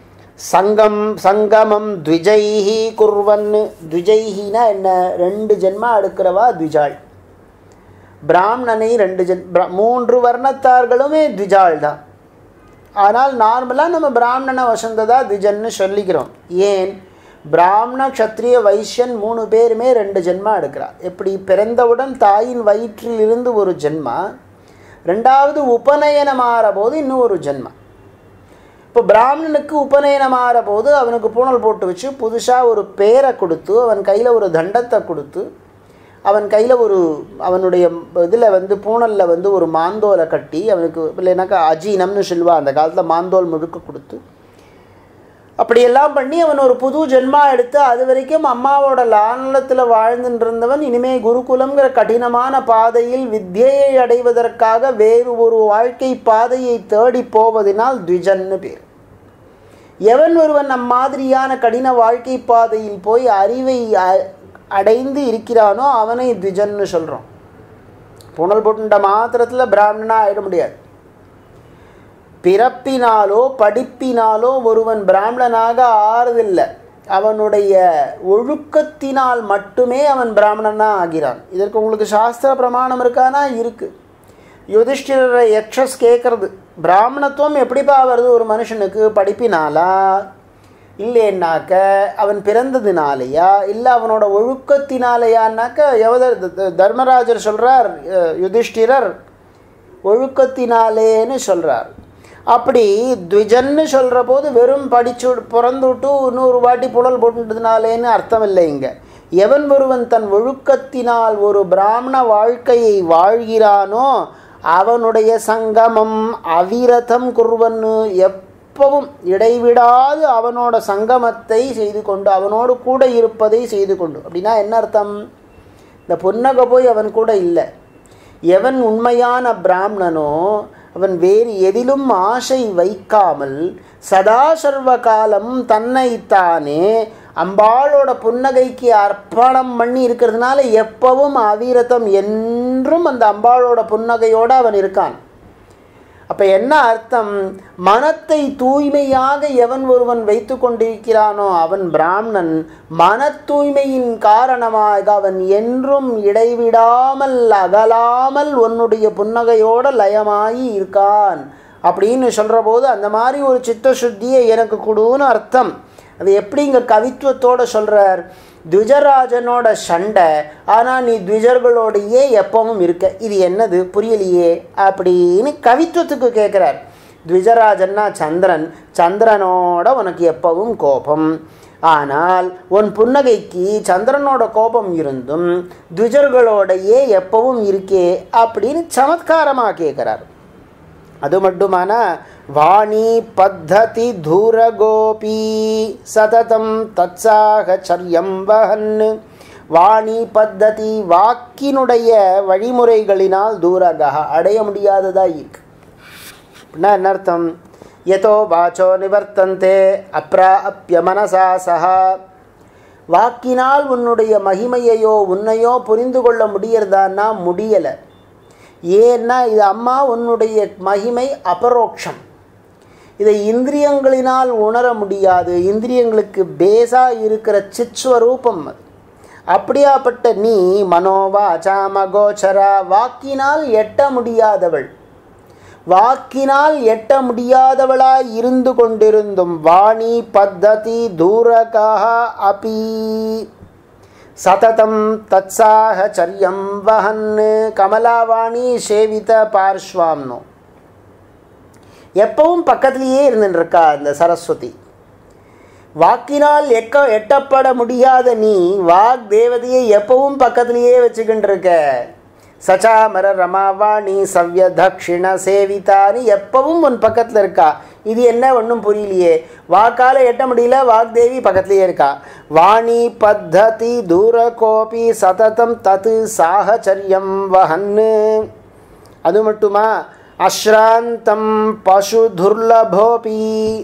சங்கமம் த்விஜைஹி குர்வன்னு. த்விஜைஹினா என்ன? 2 ஜென்மா எடுக்கிறவா த்விஜாள். பிராமணனை 3 வர்ணத்தார்களுமே த்விஜாள் தான். ஆனால் நார்மலாக நம்ம பிராமணனை வசந்ததா த்விஜன்னு சொல்லிக்கிறோம். ஏன்? பிராமண க்ஷத்ரிய வைஷ்யன் 3 பேருமே 2 ஜென்மா எடுக்கிறா. எப்படி? பிறந்தவுடன் தாயின் வயிற்றில் இருந்து ஒரு ஜென்மா, 2வது உபநயனமாற போது இன்னும் ஒரு ஜென்மா. இப்போ பிராமணனுக்கு உபநயனமாற போது அவனுக்கு பூணல் போட்டு வச்சு புதுசாக ஒரு பேரை கொடுத்து, அவன் கையில் ஒரு தண்டத்தை கொடுத்து, அவன் கையில் அவனுடைய இதில் பூணலில் ஒரு மாந்தோலை கட்டி, அவனுக்கு இல்லைனாக்கா அஜீனம்னு சொல்லுவாள் அந்த காலத்தில், மாந்தோல் முழுக்க கொடுத்து அப்படியெல்லாம் பண்ணி அவன் ஒரு புது ஜென்மா எடுத்து, அது வரைக்கும் அம்மாவோட லானலத்தில் வாழ்ந்துட்டு இருந்தவன் இனிமேல் குருகுலம்ங்கிற கடினமான பாதையில் வித்யையை அடைவதற்காக வேறு ஒரு வாழ்க்கை பாதையை தேடி போவதனால் த்விஜன்னு பேர். எவன் ஒருவன் மாதிரியான கடின வாழ்க்கை பாதையில் போய் அறிவை அடைந்து இருக்கிறானோ அவனை த்விஜன்னு சொல்கிறோம். புனல் போட்டுட்ட மாத்திரத்தில் பிராமணனாக ஆகிட முடியாது. பிறப்பினாலோ படிப்பினாலோ ஒருவன் பிராமணனாக ஆறுதில்லை. அவனுடைய ஒழுக்கத்தினால் மட்டுமே அவன் பிராமணனாக ஆகிறான். இதற்கு உங்களுக்கு சாஸ்திர பிரமாணம் இருக்கானா? இருக்குது. யுதிஷ்டிரரை யக்ஷஸ் கேட்குறது, பிராமணத்துவம் எப்படிப்பா வருது ஒரு மனுஷனுக்கு? படிப்பினாலா, இல்லைன்னாக்க அவன் பிறந்ததுனாலையா, இல்லை அவனோட ஒழுக்கத்தினாலையான்னாக்க தர்மராஜர் சொல்கிறார், யுதிஷ்டிரர் ஒழுக்கத்தினாலேன்னு சொல்கிறார். அப்படி த்விஜன்னு சொல்கிற போது வெறும் படிச்சு பிறந்துவிட்டு இன்னொரு வாட்டி புனல் போட்டுன்றதுனாலேன்னு அர்த்தம் இல்லை. இங்கே எவன் ஒருவன் தன் ஒழுக்கத்தினால் ஒரு பிராமண வாழ்க்கையை வாழ்கிறானோ அவனுடைய சங்கமம் அவிரதம் குர்வன்னு, எப்பவும் இடைவிடாது அவனோட சங்கமத்தை செய்து கொண்டு அவனோடு கூட இருப்பதை செய்து கொண்டு. அப்படின்னா என்ன அர்த்தம்? இந்த புன்னகை போய் அவன் கூட இல்லை. எவன் உண்மையான பிராமணனோ அவன் வேறு எதிலும் ஆசை வைக்காமல் சதா சர்வ காலம் தன்னைத்தானே அம்பாளோட புன்னகைக்கு அர்ப்பணம் பண்ணி இருக்கிறதுனால எப்பவும் அவிரதம் என்றும் அந்த அம்பாளோட புன்னகையோடு அவன் இருக்கான். அப்போ என்ன அர்த்தம்? மனத்தை தூய்மையாக எவன் ஒருவன் வைத்து கொண்டிருக்கிறானோ அவன் பிராமணன். மன தூய்மையின் காரணமாக அவன் என்றும் இடைவிடாமல் அகலாமல் உன்னுடைய புன்னகையோடு லயமாகி இருக்கான் அப்படின்னு சொல்கிற போது அந்த மாதிரி ஒரு சித்த சுத்தியை எனக்கு கொடுன்னு அர்த்தம். அது எப்படி இங்கே கவித்துவத்தோடு சொல்கிறார்? த்விஜராஜனோட சண்டை, ஆனால் நீ த்விஜர்களோடையே எப்பவும் இருக்க, இது என்னது புரியலையே அப்படின்னு கவித்துவத்துக்கு கேட்குறார். த்விஜராஜன்னா சந்திரன், சந்திரனோட உனக்கு எப்பவும் கோபம். ஆனால் உன் புன்னகைக்கு சந்திரனோட கோபம் இருந்தும் த்விஜர்களோடையே எப்பவும் இருக்கே அப்படின்னு சமத்காரமாக கேட்குறார். அது மட்டுமான வாணி பத்ததி தூரகோபி சததம் தத்சாகச்சர்யம் வஹன். வாணி பத்ததி வாக்கினுடைய வழிமுறைகளினால் தூரகா அடைய முடியாததாக இருக்கு. அப்படின்னா என்ன அர்த்தம்? யதோ வாச்சோ நிவர்த்தந்தே அப்ராப்ய மனசா சஹா. வாக்கினால் உன்னுடைய மகிமையையோ உன்னையோ புரிந்து கொள்ள முடியறதான்னா முடியலை. ஏன்னா இது அம்மா உன்னுடைய மகிமை அபரோக்ஷம், இதை இந்திரியங்களினால் உணர முடியாது. இந்திரியங்களுக்கு பேஸாக இருக்கிற சித்ஸ்வரூபம் அது. அப்படியாப்பட்ட நீ மனோவாசாமகோச்சரா வாக்கினால் எட்ட முடியாதவள். வாக்கினால் எட்ட முடியாதவளாய் இருந்து கொண்டிருந்தும் வாணி பத்ததி தூரகாக அபி சததம் தத்சாகச்சர்யம் வஹன். கமலாவாணி சேவித பார்ஷ்வாம்னோ எப்பவும் பக்கத்திலேயே இருந்துருக்கா இந்த சரஸ்வதி. வாக்கினால் எட்டப்பட முடியாத நீ வாக் தேவதையை எப்பவும் பக்கத்திலேயே வச்சுக்கிட்டு இருக்க. சச்சாமர ரமாவாணி சவ்ய தக்ஷிண சேவிதானி எப்பவும் உன் பக்கத்தில் இருக்கா. இது என்ன ஒன்றும் புரியலையே. வாக்கால் எட்ட முடியல, வாக்தேவி பக்கத்துலேயே இருக்கா. வாணி பத்ததி தூரகோபி சததம் தத்து சாகச்சரியம் வஹன்னு. அது மட்டுமா அஸ்ராந்தம் பசு துர்லபோபி.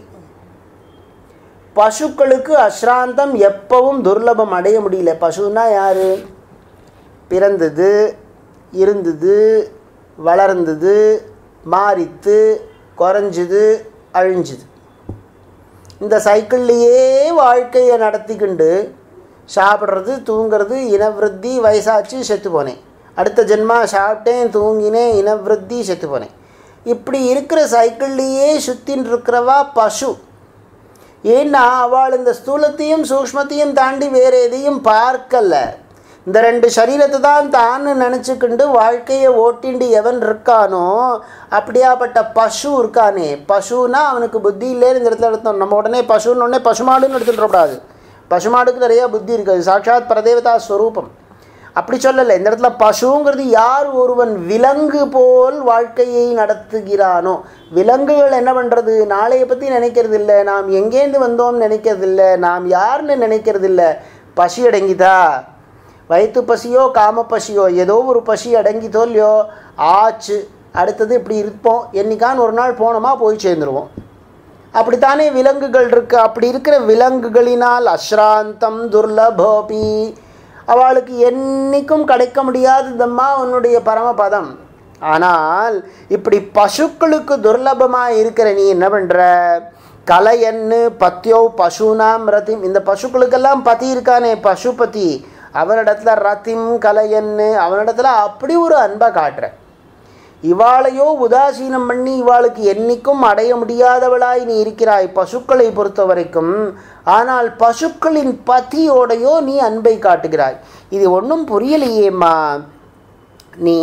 பசுக்களுக்கு அஸ்ராந்தம் எப்பவும் துர்லபம் அடைய முடியல. பசுன்னா யார்? பிறந்தது, இருந்தது, வளர்ந்தது, மாறித்து, குறைஞ்சிது, அழிஞ்சுது. இந்த சைக்கிள்லேயே வாழ்க்கையை நடத்திக்கிண்டு சாப்பிட்றது, தூங்கிறது, இனவிருத்தி, வயசாச்சு, செத்து போனேன், அடுத்த ஜென்மா சாப்பிட்டேன், தூங்கினேன், இனவிருத்தி, செத்து போனேன். இப்படி இருக்கிற சைக்கிள்லேயே சுற்றின்னு இருக்கிறவா பசு. ஏன்னா அவள் இந்த ஸ்தூலத்தையும் சூக்ஷ்மத்தையும் தாண்டி வேறு எதையும் பார்க்கலை. இந்த ரெண்டு சரீரத்தை தான் தான் நினச்சிக்கிண்டு வாழ்க்கையை ஓட்டிண்டு எவன் இருக்கானோ அப்படியாப்பட்ட பசு இருக்கானே. பசுனா அவனுக்கு புத்தி இல்லைன்னு இந்த இடத்துல எடுத்தோம். நம்ம உடனே பசுன்னு உடனே பசுமாடுன்னு எடுத்துட்டுறக்கூடாது. பசுமாடுக்கு நிறையா புத்தி இருக்குது, சாட்சாத் பரதேவதா ஸ்வரூபம். அப்படி சொல்லலை. இந்த இடத்துல பசுங்கிறது யார் ஒருவன் விலங்கு போல் வாழ்க்கையை நடத்துகிறானோ. விலங்குகள் என்ன பண்ணுறது? நாளையை பற்றி நினைக்கிறது இல்லை, நாம் எங்கேருந்து வந்தோம்னு நினைக்கிறது இல்லை, நாம் யாருன்னு நினைக்கிறது இல்லை. பசி அடங்கிதா, வயிற்று பசியோ காம பசியோ ஏதோ ஒரு பசி அடங்கிதோ இல்லையோ ஆச்சு, அடுத்தது இப்படி இருப்போம், என்னைக்கான்னு ஒரு நாள் போனோமா போய் சேர்ந்துருவோம். அப்படித்தானே விலங்குகள் இருக்குது. அப்படி இருக்கிற விலங்குகளினால் அஸ்ராந்தம் துர்லபோபி, அவளுக்கு என்றைக்கும் கிடைக்க முடியாததம்மா உன்னுடைய பரமபதம். ஆனால் இப்படி பசுக்களுக்கு துர்லபமாக இருக்கிற நீ என்ன பண்ணுற? கலையன்னு பத்தியோ பசுனாம் ரத்திம். இந்த பசுக்களுக்கெல்லாம் பதி இருக்கானே பசுபதி, அவனிடத்துல ரத்திம் கலையன்னு, அவனிடத்துல அப்படி ஒரு அன்பை காட்டுற. இவாளையோ உதாசீனம் பண்ணி இவாளுக்கு என்றைக்கும் அடைய முடியாதவளாய் நீ இருக்கிறாய் பசுக்களை பொறுத்த வரைக்கும். ஆனால் பசுக்களின் பதியோடையோ நீ அன்பை காட்டுகிறாய். இது ஒன்றும் புரியலையேம்மா. நீ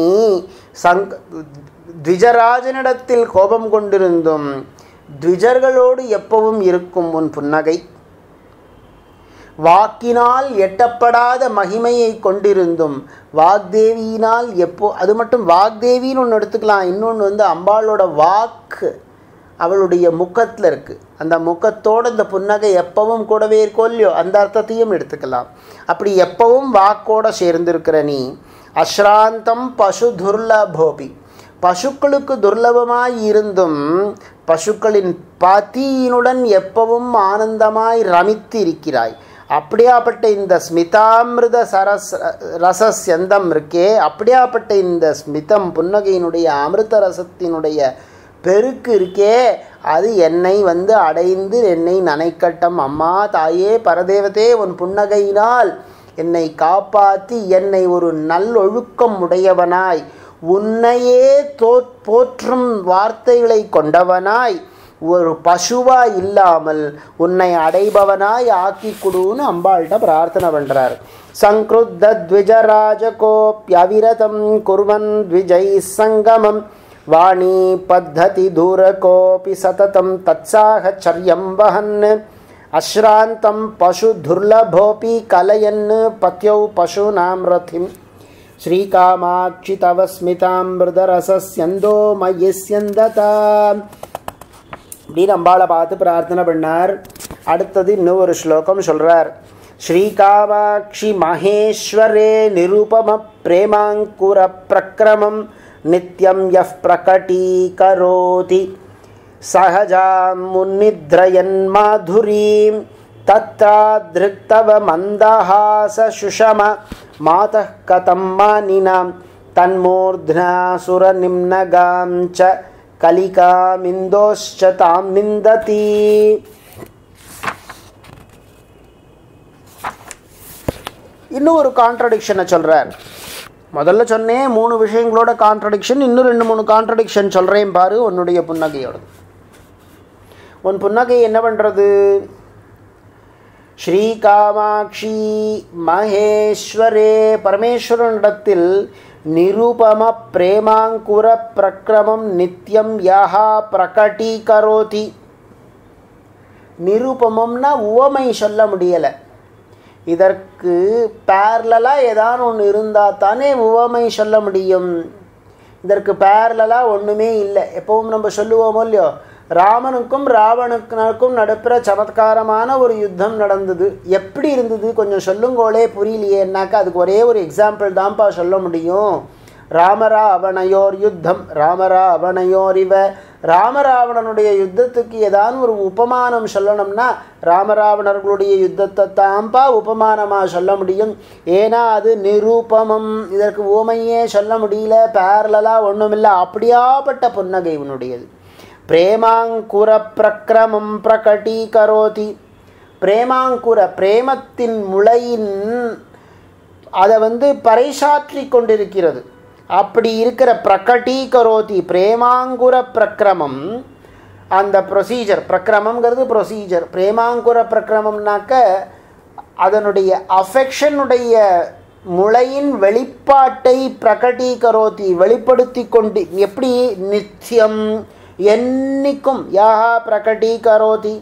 த்விஜராஜனிடத்தில் கோபம் கொண்டிருந்தும் த்விஜர்களோடு எப்பவும் இருக்கும் உன் புன்னகை, வாக்கினால் எட்டப்படாத மகிமையை கொண்டிருந்தும் வாக்தேவியினால் அது மட்டும் வாக்தேவின்னு ஒன்று எடுத்துக்கலாம். இன்னொன்று அம்பாளோட வாக்கு, அவளுடைய முகத்தில் இருக்குது. அந்த முகத்தோடு இந்த புன்னகை எப்பவும் கூடவே இருக்கோ இல்லையோ, அந்த அர்த்தத்தையும் எடுத்துக்கலாம். அப்படி எப்பவும் வாக்கோடு சேர்ந்திருக்கிற நீ அஸ்ராந்தம் பசு துர்லபோபி, பசுக்களுக்கு துர்லபமாய் இருந்தும் பசுக்களின் பதியினுடன் எப்பவும் ஆனந்தமாய் ரமித்து இருக்கிறாய். அப்படியாப்பட்ட இந்த ஸ்மிதாமிருத ரசஸ்யந்தம் இருக்கே, அப்படியாப்பட்ட இந்த ஸ்மிதம் புன்னகையினுடைய அமிர்த ரசத்தினுடைய பெருக்கு இருக்கே, அது என்னை அடைந்து என்னை நனைக்கட்டும். அம்மா தாயே பரதேவதே, உன் புன்னகையினால் என்னை காப்பாற்றி என்னை ஒரு நல்லொழுக்கம் உடையவனாய், உன்னையே போற்றும் வார்த்தைகளை கொண்டவனாய், ஒரு பசுவாய் இல்லாமல் உன்னை அடைபவனாய் ஆக்கி கொடுன்னு அம்பாள்கிட்ட பிரார்த்தனை பண்ணுறார். சங்க்ருத்த த்விஜராஜகோப்யவிரதம் குர்வன் த்விஜை சங்கமம் வாணி பத்ததி தூரகோபி சததம் தத்சாகச்சர்யம் வஹன் அஸ்ராந்தம் பசு துர்லபோபி கலயன் பத்யௌ பசூனாம் ரதிம் ஸ்ரீகாமாட்சி தவ ஸ்மிதாமிருதரசஸ்யந்தோ மயஸ்யந்ததாம் அப்படின்னு அம்பாளை பார்த்து பிரார்த்தனை பண்ணார். அடுத்தது இன்னும் ஒரு ஸ்லோகம் சொல்கிறார். ஸ்ரீகாமாட்சி மகேஸ்வரே நிருபம பிரேமாங்குர பிரக்ரமம் நித்யம் யஃப் பிரகடீகரோதி சஹஜாம் முன்னித்ரயன் மாதுரீம் தத்ராத்ருக்தவ மந்தஹாச சுஷம மாதः கதம் மானினாம் தன்மூர்த்னாசுர நிம்னகாம் ச கலிகாமிந்தோஷ்ச தாம் நிந்ததி. இன்னும் ஒரு கான்ட்ரடிக்ஷனை சொல்கிறார். முதல்ல சொன்னேன் 3 விஷயங்களோட கான்ட்ரடிக்ஷன், இன்னும் 2-3 கான்ட்ரடிக்ஷன் சொல்கிறேன் பாரு உன்னுடைய புன்னகையோட. உன் புன்னகை என்ன பண்ணுறது? ஸ்ரீகாமாட்சி மகேஸ்வரே, பரமேஸ்வரனிடத்தில் நிருபம பிரேமாங்குர பிரக்ரமம் நித்யம் யஹா பிரகடீகரோதி. நிருபமம்னா உவமை சொல்ல முடியலை. இதற்கு பேரலாக ஏதாவது ஒன்று இருந்தால் தானே உவமை சொல்ல முடியும். இதற்கு பேரலாக ஒன்றுமே இல்லை. எப்பவும் நம்ம சொல்லுவோமோ இல்லையோ, ராமனுக்கும் ராவணனுக்கும் நடுப்புற சமத்காரமான ஒரு யுத்தம் நடந்தது. எப்படி இருந்தது கொஞ்சம் சொல்லுங்கோளே, புரியலையேன்னாக்கா அதுக்கு ஒரே ஒரு எக்ஸாம்பிள் தான்ப்பா சொல்ல முடியும். ராமராவணையோர் யுத்தம், ராமராவணையோர் இவ. ராமராவணனுடைய யுத்தத்துக்கு ஏதாவது ஒரு உபமானம் சொல்லணும்னா ராமராவணர்களுடைய யுத்தத்தை தான்ப்பா உபமானமாக சொல்ல முடியும். ஏன்னா அது நிரூபமம். இதற்கு உவமையே சொல்ல முடியல, பேரலாக ஒன்றுமில்லை. அப்படியாப்பட்ட புன்னகை உன்னுடையது. பிரேமாங்குர பிரக்ரமம் பிரகடீகரோதி. பிரேமாங்குர, பிரேமத்தின் முளையின் அதை பறைசாற்றி கொண்டிருக்கிறது. அப்படி இருக்கிற பிரகடீகரோதி பிரேமாங்குர பிரக்ரமம், அந்த ப்ரொசீஜர், பிரக்ரமங்கிறது ப்ரொசீஜர். பிரேமாங்குர பிரக்ரமம்னாக்க அதனுடைய அஃபெக்ஷனுடைய முளையின் வெளிப்பாட்டை பிரகடீகரோதி வெளிப்படுத்தி கொண்டு, எப்படி நித்தியம் என்னைக்கும் யாஹா பிரகடீகரோதி.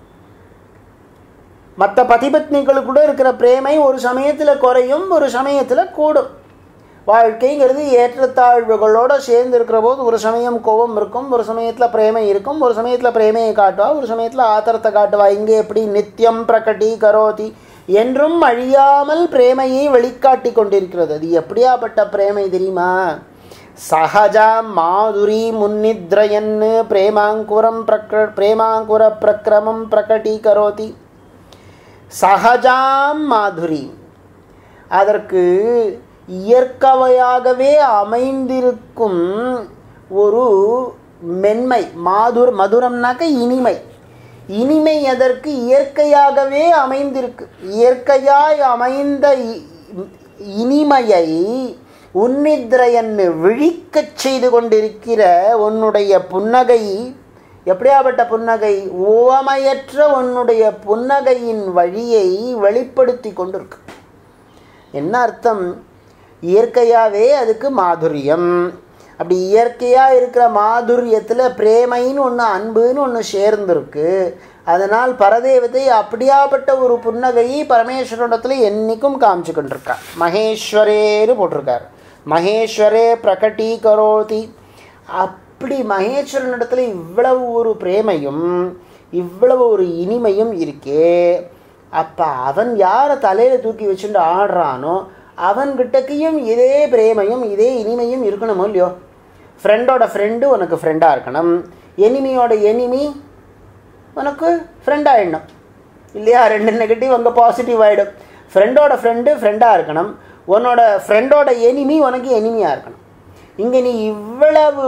மற்ற பதிபத்னிகளுக்கு கூட இருக்கிற பிரேமை ஒரு சமயத்தில் குறையும், ஒரு சமயத்தில் கூடும். வாழ்க்கைங்கிறது ஏற்றத்தாழ்வுகளோடு சேர்ந்து இருக்கிற போது ஒரு சமயம் கோபம் இருக்கும், ஒரு சமயத்தில் பிரேமை இருக்கும், ஒரு சமயத்தில் பிரேமையை காட்டுவா, ஒரு சமயத்தில் ஆத்திரத்தை காட்டுவா. இங்கே எப்படி நித்தியம் பிரகடீகரோதி, என்றும் அழியாமல் பிரேமையை வெளிக்காட்டி கொண்டிருக்கிறது. அது எப்படியாப்பட்ட பிரேமை தெரியுமா? சஹஜாம் மாதுரி முன்னித்ரயன் பிரேமாங்குர பிரக்ரமம் பிரகடீகரோதி. சஹஜாம் மாதுரி, அதற்கு இயற்கையாகவே அமைந்திருக்கும் ஒரு மென்மை. மதுரம்னாக்க இனிமை. இனிமை அதற்கு இயற்கையாகவே அமைந்திருக்கு. இயற்கையாய் அமைந்த இனிமையை உன்னித்ரயன்னு விழிக்கச் செய்து கொண்டிருக்கிற உன்னுடைய புன்னகை எப்படியாப்பட்ட புன்னகை? உவமையற்ற உன்னுடைய புன்னகையின் வழியை வெளிப்படுத்தி கொண்டிருக்கு. என்ன அர்த்தம்? இயற்கையாகவே அதுக்கு மாதுரியம். அப்படி இயற்கையாக இருக்கிற மாதுரியத்தில் பிரேமைன்னு ஒன்று, அன்புன்னு ஒன்று சேர்ந்துருக்கு. அதனால் பரதேவதை அப்படியாப்பட்ட ஒரு புன்னகையை பரமேஸ்வரனிடத்தில் என்றைக்கும் காமிச்சுக்கிட்டுருக்கா. மகேஸ்வரேன்னு போட்டிருக்கார். மகேஸ்வரே பிரகடீகரோதி. அப்படி மகேஸ்வரனிடத்தில் இவ்வளவு ஒரு பிரேமையும் இவ்வளவு ஒரு இனிமையும் இருக்கே, அப்போ அவன் யாரை தலையில் தூக்கி வச்சுட்டு ஆடுறானோ அவன்கிட்டக்கையும் இதே பிரேமையும் இதே இனிமையும் இருக்கணுமோ இல்லையோ. ஃப்ரெண்டோட ஃப்ரெண்டு உனக்கு ஃப்ரெண்டாக இருக்கணும், எனிமியோட எனிமி உனக்கு ஃப்ரெண்டாகிடணும் இல்லையா. ரெண்டு நெகட்டிவ் அங்கே பாசிட்டிவ் ஆகிடும். ஃப்ரெண்டோட ஃப்ரெண்டு ஃப்ரெண்டாக இருக்கணும், உன்னோட ஃப்ரெண்டோட எனிமி உனக்கு எனிமியாக இருக்கணும். இங்கே நீ இவ்வளவு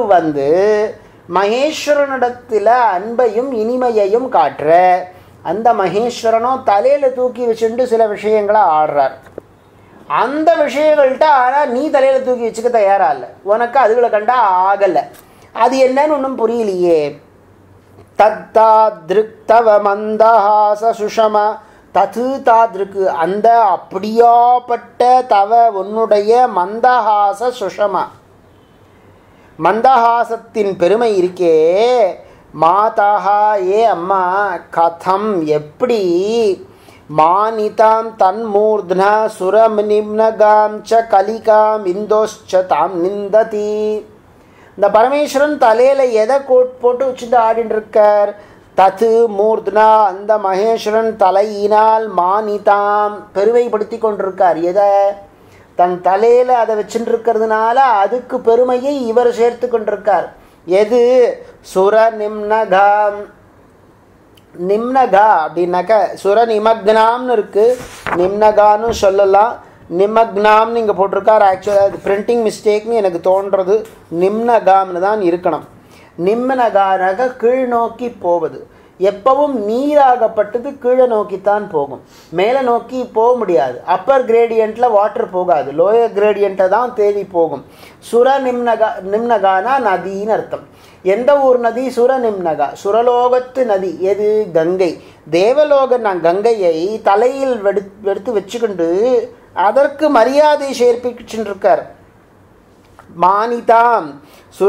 மகேஸ்வரனிடத்தில் அன்பையும் இனிமையையும் காட்டுற, அந்த மகேஸ்வரனும் தலையில் தூக்கி வச்சுட்டு சில விஷயங்களை ஆடுறார். அந்த விஷயங்கள்கிட்ட ஆனால் நீ தலையில் தூக்கி வச்சுக்க தயாரா இல்லை, உனக்கு அதுகளை கண்டா ஆகலை. அது என்னன்னு ஒன்றும் புரியலையே. தத்தா திருக்தவ மந்தஹாச சுஷம தது தாதிருக்கு, அந்த அப்படியாப்பட்ட தவ உன்னுடைய மந்தஹாச சுஷமா, மந்தஹாசத்தின் பெருமை இருக்கே. மாதாஹா ஏ அம்மா, கதம் எப்படி, மானிதாம் தன்மூர்த்னா சுரம் நிம்னகாம் ச கலிகாம் இந்தோஷ்ச தாம் நிந்ததி. இந்த பரமேஸ்வரன் தலையில் எதை போட்டு வச்சுட்டு ஆடிட்டு இருக்கார்? தத்து மூர்த்னா, அந்த மகேஸ்வரன் தலையினால் மானிதாம் பெருமைப்படுத்தி கொண்டிருக்கார். எதை? தன் தலையில் அதை வச்சுட்டு இருக்கிறதுனால அதுக்கு பெருமையை இவர் சேர்த்து கொண்டிருக்கார். எது? சுர நிம்னகாம். நிம்னகா அப்படின்னாக்க சுர நிமக்னாம்னு இருக்குது, நிம்னகான்னு சொல்லலாம், நிமக்னாம்னு இங்கே போட்டிருக்கார். ஆக்சுவலாக அது பிரிண்டிங் மிஸ்டேக்னு எனக்கு தோன்றது, நிம்னகாம்னு தான் இருக்கணும். நிம்னகானாக கீழ் நோக்கி போவது. எப்பவும் நீராகப்பட்டது கீழே நோக்கித்தான் போகும், மேலே நோக்கி போக முடியாது. அப்பர் கிரேடியண்ட்டில் வாட்டர் போகாது, லோயர் கிரேடியண்ட்டை தான் தேடி போகும். சுர நிம்னகானா நதின்னு அர்த்தம். எந்த ஊர் நதி? சுர நிம்னகா, சுரலோகத்து நதி. எது? கங்கை. தேவலோக கங்கையை தலையில் எடுத்து வச்சுக்கிண்டு அதற்கு மரியாதை சேர்ப்பிச்சுருக்கார். மானிதாம் சுர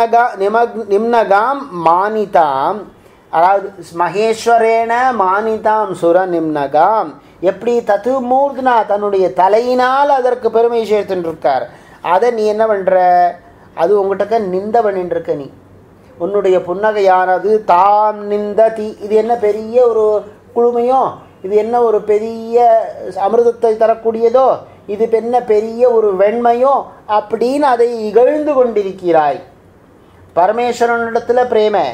நிம்னகாம் மானிதாம், அதாவது மகேஸ்வரேன மானிதாம் சுர நிம்னகாம். எப்படி? தத்து மூர்த்னா, தன்னுடைய தலையினால் அதற்கு பெருமை சேர்த்துருக்கார். அதை நீ என்ன பண்ணுற? அது உங்கள்கிட்ட நிந்த பண்ணிட்டு இருக்க. நீ உன்னுடைய புன்னகையானது தாம் நிந்ததி. இது என்ன பெரிய ஒரு குழுமையோ? இது என்ன ஒரு பெரிய அமிர்தத்தை தரக்கூடியதோ? இது என்ன பெரிய ஒரு வெண்மையோ? அப்படின்னு அதை இகழ்ந்து கொண்டிருக்கிறாய். பரமேஸ்வரனிடத்தில் பிரேமை,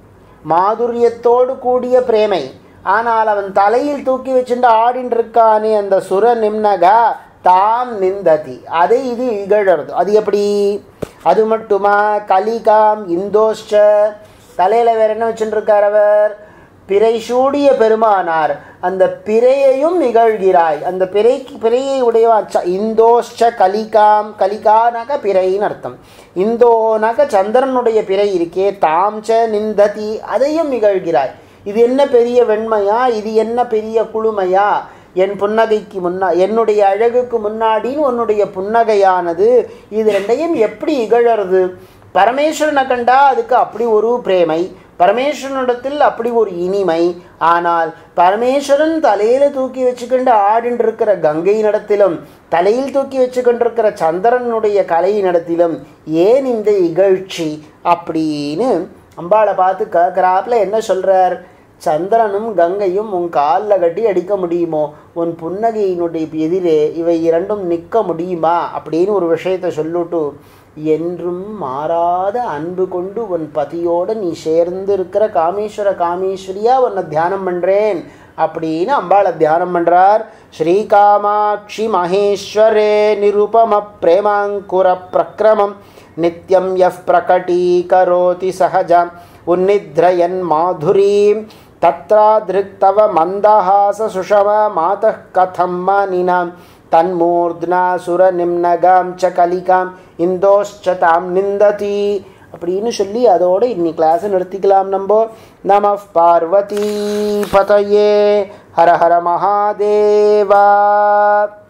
மாதுரியத்தோடு கூடிய பிரேமை. ஆனால் அவன் தலையில் தூக்கி வச்சுட்டு ஆடின்னு இருக்கானே அந்த சுர நிம்னகா தாம் நிந்ததி, அதை இது இகழறது. அது எப்படி? அது மட்டுமா? கலிகாம் இந்தோஷ்ச, தலையில் வேற என்ன வச்சுருக்கார் அவர்? பிறை சூடிய பெருமானார். அந்த பிறையையும் நிகழ்கிறாய். அந்த பிறையை உடையவன் இந்தோஷ்ச கலிகாம். கலிகானாக பிறைன்னு அர்த்தம். இந்தோனாக சந்திரனுடைய பிறை இருக்கே, தாம்ச நிந்ததி, அதையும் நிகழ்கிறாய். இது என்ன பெரிய வெண்மையா? இது என்ன பெரிய குளுமையா? என் புன்னகைக்கு என்னுடைய அழகுக்கு முன்னாடின்னு உன்னுடைய புன்னகையானது, இது ரெண்டையும் எப்படி இகழறது? பரமேஸ்வரனை கண்டா அதுக்கு அப்படி ஒரு பிரேமை, பரமேஸ்வரனிடத்தில் அப்படி ஒரு இனிமை. ஆனால் பரமேஸ்வரன் தலையில் தூக்கி வச்சுக்கொண்டு ஆடின்னு இருக்கிற கங்கை நடத்திலும், தலையில் தூக்கி வச்சுக்கொண்டிருக்கிற சந்திரனுடைய கலை நடத்திலும் ஏன் இந்த இகழ்ச்சி அப்படின்னு அம்பாளை பார்த்து கேட்குறாப்புல என்ன சொல்கிறார்? சந்திரனும் கங்கையும் உன் காலில் கட்டி அடிக்க முடியுமோ? உன் புன்னகையினுடைய எதிரே இவை இரண்டும் நிற்க முடியுமா? அப்படின்னு ஒரு விஷயத்தை சொல்லிட்டு, என்றும் மாறாத அன்பு கொண்டு உன் பதியோடு நீ சேர்ந்து இருக்கிற காமேஸ்வரியா உன்னை தியானம் பண்ணுறேன் அப்படின்னு அம்பாளை தியானம் பண்ணுறார். ஸ்ரீகாமாட்சி மகேஸ்வரே நிருபம பிரேமாங்குர பிரக்ரமம் நித்யம் யஃப் பிரகடீகரோதி சஹஜம் உன்னித்ரயன் மாதுரீம் தத்ராத்ருக்தவ மந்தஹாச சுஷம மாதः கதம் மானினாம் தன்மூர்த்னா சுர நிம்னகாம் ச கலிகாம் இந்தோஷ்ச தாம் நிந்ததி அப்படின்னு சொல்லி அதோடு இன்னைக்கு கிளாஸை நிறுத்திக்கலாம். நம்ம நமः பார்வதி பதயே ஹர ஹர மகாதேவா.